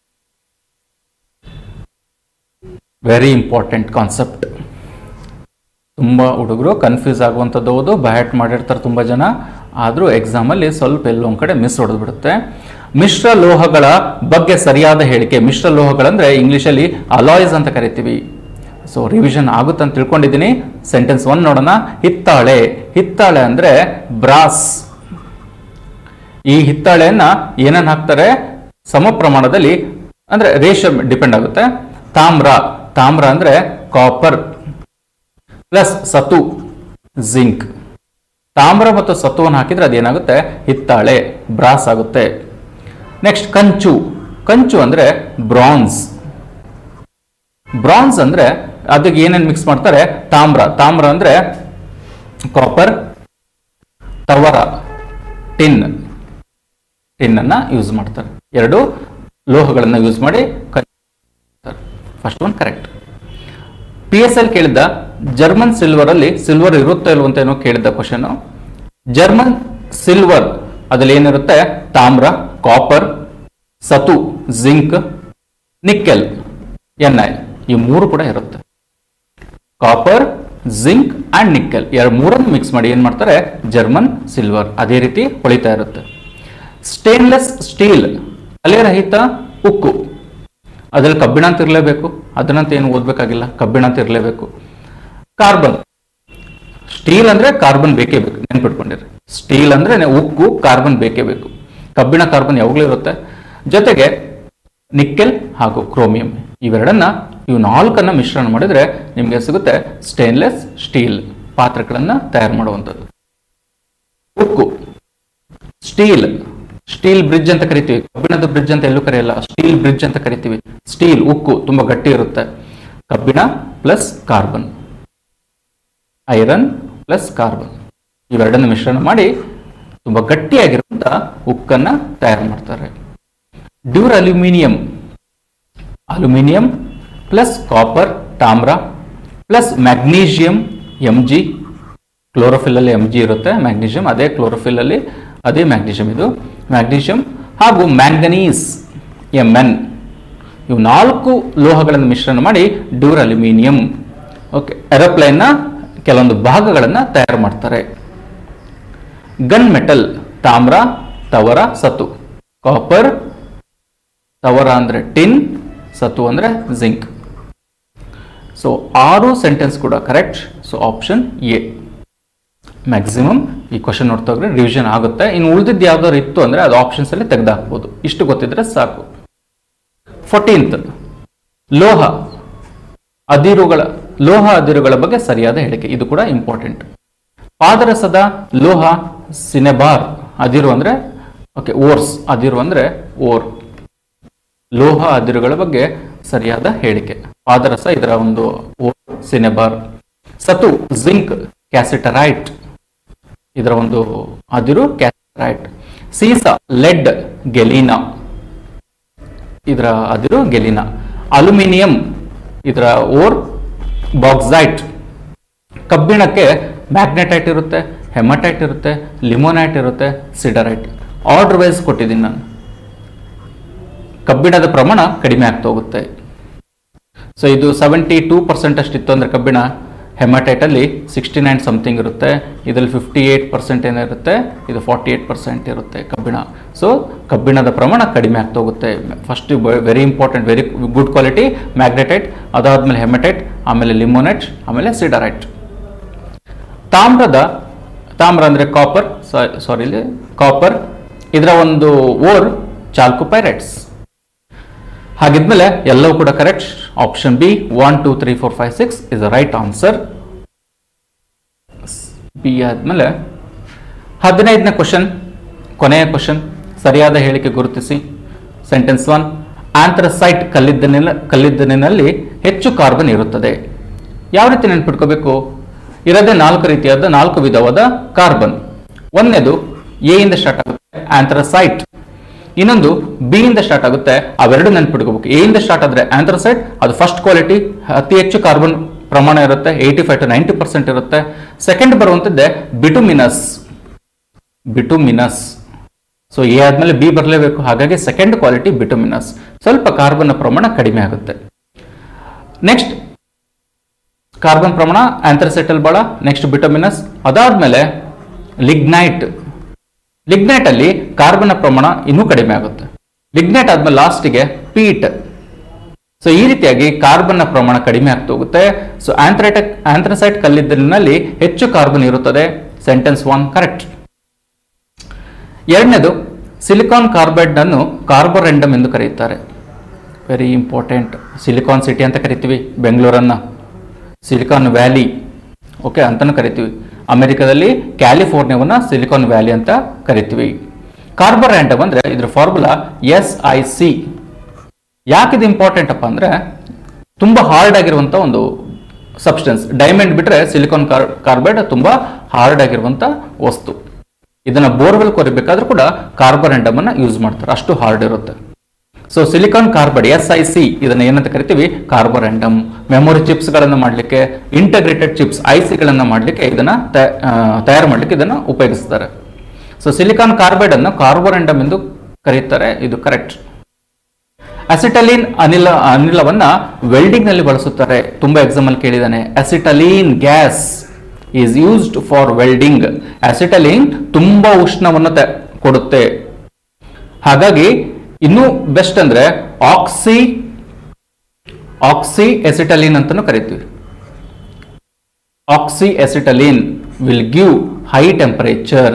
Very important concept. ತುಂಬಾ ಹುಡುಗರು ಕನ್ಫ್ಯೂಸ್ ಆಗುವಂಥದ್ದು ಓದು ಬಹ್ಯಾಟ್ ಮಾಡಿರ್ತಾರೆ ತುಂಬಾ ಜನ. ಆದರೂ ಎಕ್ಸಾಮಲ್ಲಿ ಸ್ವಲ್ಪ ಎಲ್ಲೊಂದು ಕಡೆ ಮಿಸ್ ಹೊಡೆದು ಬಿಡುತ್ತೆ. ಮಿಶ್ರ ಲೋಹಗಳ ಬಗ್ಗೆ ಸರಿಯಾದ ಹೇಳಿಕೆ. ಮಿಶ್ರ ಲೋಹಗಳಂದ್ರೆ ಇಂಗ್ಲಿಷಲ್ಲಿ ಅಲಾಯ್ಸ್ ಅಂತ ಕರಿತೀವಿ. ಸೊ ರಿವಿಷನ್ ಆಗುತ್ತೆ ಅಂತ ತಿಳ್ಕೊಂಡಿದ್ದೀನಿ. ಸೆಂಟೆನ್ಸ್ 1 ನೋಡೋಣ. ಹಿತ್ತಾಳೆ ಅಂದ್ರೆ ಬ್ರಾಸ್. ಈ ಹಿತ್ತಾಳೆಯನ್ನ ಏನನ್ನ ಹಾಕ್ತಾರೆ, ಸಮ ಪ್ರಮಾಣದಲ್ಲಿ, ಅಂದ್ರೆ ರೇಷಿಯೋ ಡಿಪೆಂಡ್ ಆಗುತ್ತೆ. ತಾಮ್ರ ಅಂದ್ರೆ ಕಾಪರ್ ಪ್ಲಸ್ ಸತು, ಜಿಂಕ್. ತಾಮ್ರ ಮತ್ತು ಸತುವನ್ನು ಹಾಕಿದ್ರೆ ಅದೇನಾಗುತ್ತೆ, ಹಿತ್ತಾಳೆ, ಬ್ರಾಸ್ ಆಗುತ್ತೆ. ನೆಕ್ಸ್ಟ್ ಕಂಚು ಅಂದ್ರೆ ಬ್ರಾನ್ಸ್ ಅಂದ್ರೆ ಅದಕ್ಕೆ ಏನೇನು ಮಿಕ್ಸ್ ಮಾಡ್ತಾರೆ, ತಾಮ್ರ ಅಂದ್ರೆ ಕಾಪರ್, ತವರ, ಟಿನ್ ಅನ್ನ ಯೂಸ್ ಮಾಡ್ತಾರೆ. 2 ಲೋಹಗಳನ್ನ ಯೂಸ್ ಮಾಡಿ ಫಸ್ಟ್ ಒನ್ ಕರೆಕ್ಟ್. PSL ಕೇಳಿದ್ದ ಜರ್ಮನ್ ಸಿಲ್ವರ್ ಅಲ್ಲಿ ಸಿಲ್ವರ್ ಇರುತ್ತೋ ಇಲ್ವಂತ ಏನೋ ಕೇಳಿದ್ದ ಕ್ವಶನ್. ಜರ್ಮನ್ ಸಿಲ್ವರ್ ಅದ್ರಲ್ಲಿ ಏನಿರುತ್ತೆ, ತಾಮ್ರ, ಕಾಪರ್, ಸತು, ಜಿಂಕ್, ನಿಕ್ಕೆಲ್, Ni ಈ 3 ಕೂಡ ಇರುತ್ತೆ. ಕಾಪರ್, ಜಿಂಕ್ ಅಂಡ್ ನಿಕ್ಕೆಲ್ ಮೂರನ್ನು ಮಿಕ್ಸ್ ಮಾಡಿ ಏನ್ ಮಾಡ್ತಾರೆ, ಜರ್ಮನ್ ಸಿಲ್ವರ್. ಅದೇ ರೀತಿ ಹೊಳಿತಾ ಇರುತ್ತೆ. ಸ್ಟೇನ್ಲೆಸ್ ಸ್ಟೀಲ್, ಅಲೆರಹಿತ ಉಕ್ಕು. ಅದ್ರಲ್ಲಿ ಕಬ್ಬಿಣ ಅಂತ ಇರಲೇಬೇಕು, ಅದನ್ನಂತ ಏನು ಓದ್ಬೇಕಾಗಿಲ್ಲ, ಕಬ್ಬಿಣ ಅಂತ ಇರಲೇಬೇಕು. ಕಾರ್ಬನ್, ಸ್ಟೀಲ್ ಅಂದ್ರೆ ಕಾರ್ಬನ್ ಬೇಕೇ ಬೇಕು, ನೆನ್ಪಿಟ್ಕೊಂಡಿರಿ. ಸ್ಟೀಲ್ ಅಂದ್ರೆ ಉಕ್ಕು, ಕಾರ್ಬನ್ ಬೇಕೇ ಬೇಕು. ಕಬ್ಬಿಣ, ಕಾರ್ಬನ್ ಯಾವಾಗಲೂ ಇರುತ್ತೆ. ಜೊತೆಗೆ ನಿಕ್ಕೆಲ್ ಹಾಗೂ ಕ್ರೋಮಿಯಂ, ಇವೆರಡನ್ನ, ಇವು 4 ಮಿಶ್ರಣ ಮಾಡಿದ್ರೆ ನಿಮ್ಗೆ ಸಿಗುತ್ತೆ ಸ್ಟೇನ್ಲೆಸ್ ಸ್ಟೀಲ್, ಪಾತ್ರೆಗಳನ್ನ ತಯಾರು ಮಾಡುವಂಥದ್ದು. ಉಕ್ಕು, ಸ್ಟೀಲ್ ಬ್ರಿಡ್ಜ್ ಅಂತ ಕರಿತೀವಿ. ಕಬ್ಬಿಣದ ಬ್ರಿಡ್ಜ್ ಅಂತ ಎಲ್ಲೂ ಕರೆಯಲ್ಲ, ಸ್ಟೀಲ್ ಬ್ರಿಡ್ಜ್ ಅಂತ ಕರಿತೀವಿ. ಸ್ಟೀಲ್, ಉಕ್ಕು ತುಂಬಾ ಗಟ್ಟಿ ಇರುತ್ತೆ. ಕಬ್ಬಿಣ plus carbon, iron plus carbon, ಇವೆರಡನ್ನು ಮಿಶ್ರಣ ಮಾಡಿ ತುಂಬಾ ಗಟ್ಟಿಯಾಗಿರುವಂತ ಉಕ್ಕನ್ನ ತಯಾರು ಮಾಡ್ತಾರೆ. Duralumin, aluminium plus copper ತಾಮ್ರ ಪ್ಲಸ್ ಮ್ಯಾಗ್ನೀಷಿಯಂ Mg, ಕ್ಲೋರೋಫಿಲ್ ಅಲ್ಲಿ Mg ಇರುತ್ತೆ, ಮ್ಯಾಗ್ನೀಷಿಯಂ ಅದೇ ಕ್ಲೋರೋಫಿಲ್ ಅಲ್ಲಿ ಅದೇ ಮ್ಯಾಗ್ನೀಷಿಯಂ, ಇದು ಮ್ಯಾಗ್ನೀಷಿಯಂ ಹಾಗೂ ಮ್ಯಾಂಗನೀಸ್ Mn, ಇವು 4 ಲೋಹಗಳನ್ನು ಮಿಶ್ರಣ ಮಾಡಿ ಡ್ಯೂರ್ ಅಲ್ಯೂಮಿನಿಯಂ. ಓಕೆ, ಏರೋಪ್ಲೇನ್ನ ಕೆಲವೊಂದು ಭಾಗಗಳನ್ನು ತಯಾರು ಮಾಡ್ತಾರೆ. ಗನ್ ಮೆಟಲ್ ತಾಮ್ರ, ತವರ, ಸತು. ಕಾಪರ್, ತವರ ಅಂದ್ರೆ ಟಿನ್, ಸತು ಅಂದ್ರೆ ಜಿಂಕ್. ಸೊ 6 ಸೆಂಟೆನ್ಸ್ ಕೂಡ correct. So option A maximum. ಈ ಕ್ವಶನ್ ನೋಡ್ತಾ ಹೋಗ್ರೆ ರಿವಿಷನ್ ಆಗುತ್ತೆ. ಇನ್ನು ಉಳಿದಿದ್ದು ಯಾವ್ದಾದ್ರು ಇತ್ತು ಅಂದ್ರೆ ಅದು ಆಪ್ಷನ್ಸ್ ಅಲ್ಲಿ ತೆಗೆದುಹಾಕ್ಬೋದು. ಇಷ್ಟು ಗೊತ್ತಿದ್ರೆ ಸಾಕು. 14th ಲೋಹ ಅದಿರುಗಳ ಬಗ್ಗೆ ಸರಿಯಾದ ಹೇಳಿಕೆ. ಇದು ಕೂಡ ಇಂಪಾರ್ಟೆಂಟ್. ಪಾದರಸದ ಲೋಹ ಸಿನೆಬಾರ್, ಅದಿರು ಅಂದ್ರೆ ಓಕೆ ಓರ್ಸ್, ಅದಿರು ಅಂದ್ರೆ ಓರ್. ಲೋಹ ಅದಿರುಗಳ ಬಗ್ಗೆ ಸರಿಯಾದ ಹೇಳಿಕೆ. ಪಾದರಸ ಇದರ ಒಂದು ಓರ್ ಸಿನೆಬಾರ್. ಸತು ಜಿಂಕ್ ಕ್ಯಾಸಿಟರೈಟ್, ಇದರ ಒಂದು ಅದಿರು ಕ್ಯಾಸಿಟರೈಟ್. ಸೀಸ ಲೆಡ್ ಗೆಲಿನಾ, ಇದರ ಅದಿರು ಗೆಲಿನಾ. ಅಲ್ಯೂಮಿನಿಯಂ ಇದರ ಓರ್ ಬಾಕ್ಸೈಟ್. ಕಬ್ಬಿಣಕ್ಕೆ ಮ್ಯಾಗ್ನೆಟೈಟ್ ಇರುತ್ತೆ, ಹೆಮಟೈಟ್ ಇರುತ್ತೆ, ಲಿಮೋನೈಟ್ ಇರುತ್ತೆ, ಸಿಡರೈಟ್. ಆರ್ಡರ್ ವೈಸ್ ಕೊಟ್ಟಿದ್ದೀನಿ ನಾನು. ಕಬ್ಬಿಣದ ಪ್ರಮಾಣ ಕಡಿಮೆ ಆಗ್ತಾ ಹೋಗುತ್ತೆ. ಸೊ ಇದು 72% ಅಷ್ಟಿತ್ತು ಅಂದ್ರೆ ಕಬ್ಬಿಣ, ಹೆಮಟೈಟ್ ಅಲ್ಲಿ 69 ಸಮಥಿಂಗ್ ಇರುತ್ತೆ, ಇದರಲ್ಲಿ 58% ಏನಿರುತ್ತೆ, ಇದು 48% ಇರುತ್ತೆ ಕಬ್ಬಿಣ. ಸೊ ಕಬ್ಬಿಣದ ಪ್ರಮಾಣ ಕಡಿಮೆ ಆಗ್ತಾ ಹೋಗುತ್ತೆ. First very important, very good quality magnetite, ಅದಾದ್ಮೇಲೆ ಹೆಮಟೈಟ್, ಆಮೇಲೆ ಲಿಮೋನೈಟ್, ಆಮೇಲೆ ಸಿಡರೈಟ್. ತಾಮ್ರ ಅಂದ್ರೆ ಕಾಪರ್, ಇಲ್ಲಿ ಕಾಪರ್, ಇದರ ಒಂದು ಓರ್ ಚಾಲ್ಕೋಪೈರೈಟ್ಸ್. ಹಾಗಿದ್ಮೇಲೆ ಎಲ್ಲವೂ ಕೂಡ correct. Option B 1 2 3 4 5 6 is the right answer. B ಆದ್ಮೇಲೆ 15ನೇ ಕ್ವಶನ್, ಕೊನೆಯ ಕ್ವಶನ್. ಸರಿಯಾದ ಹೇಳಿಕೆ ಗುರುತಿಸಿ. ಸೆಂಟೆನ್ಸ್ 1, ಆಂಥ್ರಸೈಟ್ ಕಲ್ಲಿದ್ದಲಿನಲ್ಲಿ ಹೆಚ್ಚು ಕಾರ್ಬನ್ ಇರುತ್ತದೆ. ಯಾವ ರೀತಿ ನೆನ್ಪಿಟ್ಕೋಬೇಕು? ಇರದೇ 4 ವಿಧವಾದ ಕಾರ್ಬನ್. ಒಂದನೇದು ಎ ಇಂದ ಸ್ಟಾರ್ಟ್ ಆಗುತ್ತೆ ಆಂಥ್ರಸೈಟ್, ಇನ್ನೊಂದು ಬಿ ಇಂದ ಸ್ಟಾರ್ಟ್ ಆಗುತ್ತೆ. ಅವೆರಡು ನೆನ್ಪಿಟ್ಕೋಬೇಕು. ಎ ಇಂದ ಸ್ಟಾರ್ಟ್ ಆದ್ರೆ ಆಂಥ್ರಸೈಟ್, ಅದು ಫಸ್ಟ್ ಕ್ವಾಲಿಟಿ, ಅತಿ ಹೆಚ್ಚು ಕಾರ್ಬನ್ ಪ್ರಮಾಣ ಇರುತ್ತೆ, 85 to 90% ಇರುತ್ತೆ. ಸೆಕೆಂಡ್ ಬರುವಂತದ್ದೇ ಬಿಟುಮಿನಸ್. ಸೊ ಎ ಆದ್ಮೇಲೆ ಬಿ ಬರಲೇಬೇಕು, ಹಾಗಾಗಿ ಸೆಕೆಂಡ್ ಕ್ವಾಲಿಟಿ ಬಿಟುಮಿನಸ್, ಸ್ವಲ್ಪ ಕಾರ್ಬನ್ ಪ್ರಮಾಣ ಕಡಿಮೆ ಆಗುತ್ತೆ. ನೆಕ್ಸ್ಟ್ ಕಾರ್ಬನ್ ಪ್ರಮಾಣ ಆಂಥ್ರಸೈಟ್ ಅಲ್ಲಿ ಬಹಳ, ನೆಕ್ಸ್ಟ್ ಬಿಟುಮಿನಸ್, ಅದಾದ್ಮೇಲೆ ಲಿಗ್ನೈಟ್ ಅಲ್ಲಿ ಕಾರ್ಬನ್ ಪ್ರಮಾಣ ಇನ್ನೂ ಕಡಿಮೆ ಆಗುತ್ತೆ. ಲಿಗ್ನೈಟ್ ಆದ್ಮೇಲೆ ಲಾಸ್ಟ್ಗೆ ಪೀಟ್. ಸೊ ಈ ರೀತಿಯಾಗಿ ಕಾರ್ಬನ್ ಪ್ರಮಾಣ ಕಡಿಮೆ ಆಗ್ತಾ ಹೋಗುತ್ತೆ. ಸೊ ಆಂಥ್ರಸೈಟ್ ಕಲ್ಲಿದ್ದಲಿನಲ್ಲಿ ಹೆಚ್ಚು ಕಾರ್ಬನ್ ಇರುತ್ತದೆ. Sentence 1 correct. ಎರಡನೇದು ಸಿಲಿಕಾನ್ ಕಾರ್ಬೈಡ್ ಅನ್ನು ಕಾರ್ಬೋರೆಂಡಮ್ ಎಂದು ಕರೆಯುತ್ತಾರೆ. Very important. ಸಿಲಿಕಾನ್ ಸಿಟಿ ಅಂತ ಕರಿತೀವಿ ಬೆಂಗಳೂರನ್ನ, ಸಿಲಿಕಾನ್ ವ್ಯಾಲಿ ಓಕೆ ಅಂತಾನು ಕರಿತೀವಿ. ಅಮೆರಿಕದಲ್ಲಿ ಕ್ಯಾಲಿಫೋರ್ನಿಯಾವನ್ನ ಸಿಲಿಕಾನ್ ವ್ಯಾಲಿ ಅಂತ ಕರಿತೀವಿ. ಕಾರ್ಬೋರೆಂಡಮ್ ಅಂದ್ರೆ ಇದ್ರ ಫಾರ್ಮುಲಾ SiC. ಯಾಕಿದು ಇಂಪಾರ್ಟೆಂಟ್ ಅಪ್ಪ ಅಂದ್ರೆ ತುಂಬಾ ಹಾರ್ಡ್ ಆಗಿರುವಂತ ಒಂದು ಸಬ್ಸ್ಟೆನ್ಸ್. ಡೈಮಂಡ್ ಬಿಟ್ರೆ ಸಿಲಿಕಾನ್ ಕಾರ್ಬೈಡ್ ತುಂಬಾ ಹಾರ್ಡ್ ಆಗಿರುವಂತ ವಸ್ತು. ಇದನ್ನ ಬೋರ್ವೆಲ್ ಕೊರಿಬೇಕಾದ್ರೂ ಕೂಡ ಕಾರ್ಬೋರೆಂಡಮ್ ಅನ್ನ ಯೂಸ್ ಮಾಡ್ತಾರೆ, ಅಷ್ಟು ಹಾರ್ಡ್ ಇರುತ್ತೆ. ಸೊ ಸಿಲಿಕಾನ್ ಕಾರ್ಬೈಡ್ SiC ಇದನ್ನ ಏನಂತ ಕರಿತೀವಿ? ಕಾರ್ಬೋರೆಂಡಮ್. ಮೆಮೊರಿ ಚಿಪ್ಸ್ ಗಳನ್ನ ಮಾಡಲಿಕ್ಕೆ, ಇಂಟಗ್ರೇಟೆಡ್ ಚಿಪ್ಸ್ IC ಗಳನ್ನ ಮಾಡಲಿಕ್ಕೆ, ಇದನ್ನ ತಯಾರು ಮಾಡಲಿಕ್ಕೆ ಇದನ್ನ ಉಪಯೋಗಿಸ್ತಾರೆ. ಸೊ ಸಿಲಿಕಾನ್ ಕಾರ್ಬೈಡ್ ಅನ್ನು ಕಾರ್ಬೋರೆಂಡಮ್ ಎಂದು ಕರೆಯುತ್ತಾರೆ. ಇದು ಕರೆಕ್ಟ್. ಅಸಿಟಲೀನ್ ಅನಿಲವನ್ನ ವೆಲ್ಡಿಂಗ್ ನಲ್ಲಿ ಬಳಸುತ್ತಾರೆ. ತುಂಬಾ ಎಕ್ಸಾಮ್ ಅಲ್ಲಿ ಕೇಳಿದಾನೆ. Acetylene gas is used for welding. Acetylene ತುಂಬಾ ಉಷ್ಣವನ್ನು ಕೊಡುತ್ತೆ, ಹಾಗಾಗಿ ಇನ್ನೂ ಬೆಸ್ಟ್ ಅಂದ್ರೆ ಆಕ್ಸಿ ಎಸಿಟಲೀನ್ ಅಂತಾನು ಕರಿತೀವಿ. Oxyacetylene will give high temperature.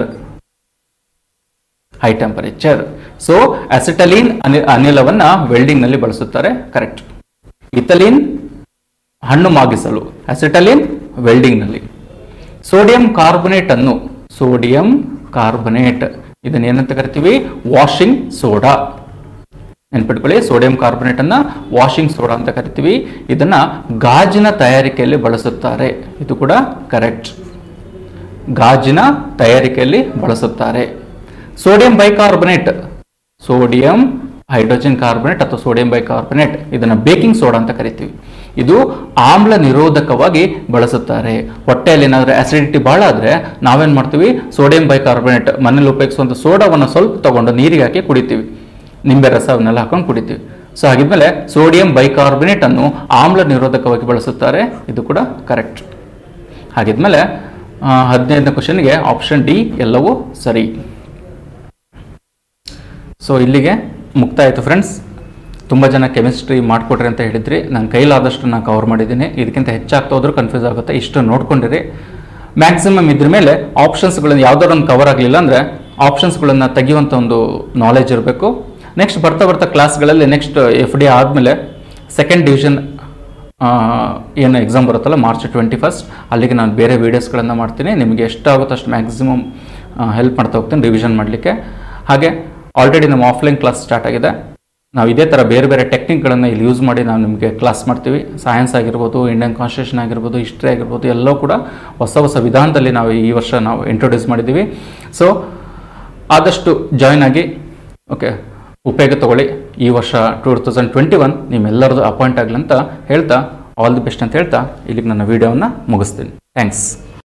So acetylene ಅನಿಲವನ್ನ ವೆಲ್ಡಿಂಗ್ ನಲ್ಲಿ ಬಳಸುತ್ತಾರೆ. ಕರೆಕ್ಟ್. ಇಥಲೀನ್ ಹಣ್ಣು ಮಾಗಿಸಲು, ಅಸಿಟಲೀನ್ ವೆಲ್ಡಿಂಗ್ ನಲ್ಲಿ. ಸೋಡಿಯಂ ಕಾರ್ಬನೇಟ್ ಇದನ್ನ ಏನಂತ ಕರಿತೀವಿ? Washing soda. ನೆನ್ಪಿಟ್ಕೊಳ್ಳಿ, ಸೋಡಿಯಂ ಕಾರ್ಬನೇಟ್ ಅನ್ನ ವಾಷಿಂಗ್ ಸೋಡಾ ಅಂತ ಕರಿತೀವಿ. ಇದನ್ನ ಗಾಜಿನ ತಯಾರಿಕೆಯಲ್ಲಿ ಬಳಸುತ್ತಾರೆ. ಇದು ಕೂಡ ಕರೆಕ್ಟ್. ಗಾಜಿನ ತಯಾರಿಕೆಯಲ್ಲಿ ಬಳಸುತ್ತಾರೆ. Sodium bicarbonate, sodium hydrogen carbonate ಅಥವಾ ಸೋಡಿಯಂ ಬೈಕಾರ್ಬನೇಟ್, ಇದನ್ನು ಬೇಕಿಂಗ್ ಸೋಡಾ ಅಂತ ಕರಿತೀವಿ. ಇದು ಆಮ್ಲ ನಿರೋಧಕವಾಗಿ ಬಳಸುತ್ತಾರೆ. ಹೊಟ್ಟೆಯಲ್ಲಿ ಏನಾದರೂ ಆಸಿಡಿಟಿ ಭಾಳ ಆದರೆ ನಾವೇನು ಮಾಡ್ತೀವಿ, ಸೋಡಿಯಂ ಬೈಕಾರ್ಬನೇಟ್ ಮನೇಲಿ ಉಪಯೋಗಿಸುವಂಥ ಸೋಡಾವನ್ನು ಸ್ವಲ್ಪ ತಗೊಂಡು ನೀರಿಗೆ ಹಾಕಿ ಕುಡಿತೀವಿ, ನಿಂಬೆ ರಸವನ್ನೆಲ್ಲ ಹಾಕೊಂಡು ಕುಡಿತೀವಿ. ಸೊ ಹಾಗಿದ್ಮೇಲೆ ಸೋಡಿಯಂ ಬೈಕಾರ್ಬನೇಟ್ ಅನ್ನು ಆಮ್ಲ ನಿರೋಧಕವಾಗಿ ಬಳಸುತ್ತಾರೆ, ಇದು ಕೂಡ ಕರೆಕ್ಟ್. ಹಾಗಿದ್ಮೇಲೆ 15ನೇ ಕ್ವಶನ್ಗೆ ಆಪ್ಷನ್ ಡಿ ಎಲ್ಲವೂ ಸರಿ. ಸೊ ಇಲ್ಲಿಗೆ ಮುಕ್ತಾಯ ಆಯಿತು ಫ್ರೆಂಡ್ಸ್. ತುಂಬ ಜನ ಕೆಮಿಸ್ಟ್ರಿ ಮಾಡಿಕೊಡ್ರಿ ಅಂತ ಹೇಳಿದ್ರಿ, ನನ್ನ ಕೈಲಾದಷ್ಟು ನಾನು ಕವರ್ ಮಾಡಿದ್ದೀನಿ. ಇದಕ್ಕಿಂತ ಹೆಚ್ಚಾಗ್ತಾ ಹೋದ್ರೂ ಕನ್ಫ್ಯೂಸ್ ಆಗುತ್ತೆ, ಇಷ್ಟು ನೋಡ್ಕೊಂಡಿರಿ. ಮ್ಯಾಕ್ಸಿಮಮ್ ಇದ್ರ ಮೇಲೆ ಆಪ್ಷನ್ಸ್ಗಳನ್ನು ಯಾವುದಾದ್ರು ಒಂದು ಕವರ್ ಆಗಲಿಲ್ಲ ಅಂದರೆ ಆಪ್ಷನ್ಸ್ಗಳನ್ನು ತೆಗೆಯುವಂಥ ಒಂದು ನಾಲೆಜ್ ಇರಬೇಕು. ನೆಕ್ಸ್ಟ್ ಬರ್ತಾ ಬರ್ತಾ ಕ್ಲಾಸ್ಗಳಲ್ಲಿ ನೆಕ್ಸ್ಟ್ FD ಆದಮೇಲೆ ಸೆಕೆಂಡ್ ಡಿವಿಷನ್ ಏನು ಎಕ್ಸಾಮ್ ಬರುತ್ತಲ್ಲ ಮಾರ್ಚ್ 21, ಅಲ್ಲಿಗೆ ನಾನು ಬೇರೆ ವೀಡಿಯೋಸ್ಗಳನ್ನು ಮಾಡ್ತೀನಿ. ನಿಮಗೆ ಎಷ್ಟಾಗುತ್ತೋ ಅಷ್ಟು ಮ್ಯಾಕ್ಸಿಮಮ್ ಹೆಲ್ಪ್ ಮಾಡ್ತಾ ಹೋಗ್ತೀನಿ ರಿವಿಷನ್ ಮಾಡಲಿಕ್ಕೆ. ಹಾಗೆ ಆಲ್ರೆಡಿ ನಮ್ಮ ಆಫ್ಲೈನ್ ಕ್ಲಾಸ್ ಸ್ಟಾರ್ಟ್ ಆಗಿದೆ. ನಾವು ಇದೇ ಥರ ಬೇರೆ ಬೇರೆ ಟೆಕ್ನಿಕ್ಗಳನ್ನು ಇಲ್ಲಿ ಯೂಸ್ ಮಾಡಿ ನಾವು ನಿಮಗೆ ಕ್ಲಾಸ್ ಮಾಡ್ತೀವಿ. ಸೈನ್ಸ್ ಆಗಿರ್ಬೋದು, ಇಂಡಿಯನ್ ಕಾನ್ಸ್ಟಿಟ್ಯೂಷನ್ ಆಗಿರ್ಬೋದು, ಹಿಸ್ಟ್ರಿ ಆಗಿರ್ಬೋದು, ಎಲ್ಲವೂ ಕೂಡ ಹೊಸ ಹೊಸ ವಿಧಾನದಲ್ಲಿ ನಾವು ಈ ವರ್ಷ ನಾವು ಇಂಟ್ರೊಡ್ಯೂಸ್ ಮಾಡಿದ್ದೀವಿ. ಸೊ ಆದಷ್ಟು ಜಾಯ್ನ್ ಆಗಿ ಓಕೆ, ಉಪಯೋಗ ತಗೊಳ್ಳಿ. ಈ ವರ್ಷ 2021 ನಿಮ್ಮೆಲ್ಲರದು ಅಪಾಯಿಂಟ್ ಆಗಲಿ ಅಂತ ಹೇಳ್ತಾ, ಆಲ್ ದಿ ಬೆಸ್ಟ್ ಅಂತ ಹೇಳ್ತಾ ಇಲ್ಲಿಗೆ ನನ್ನ ವೀಡಿಯೋವನ್ನು ಮುಗಿಸ್ತೀನಿ. ಥ್ಯಾಂಕ್ಸ್.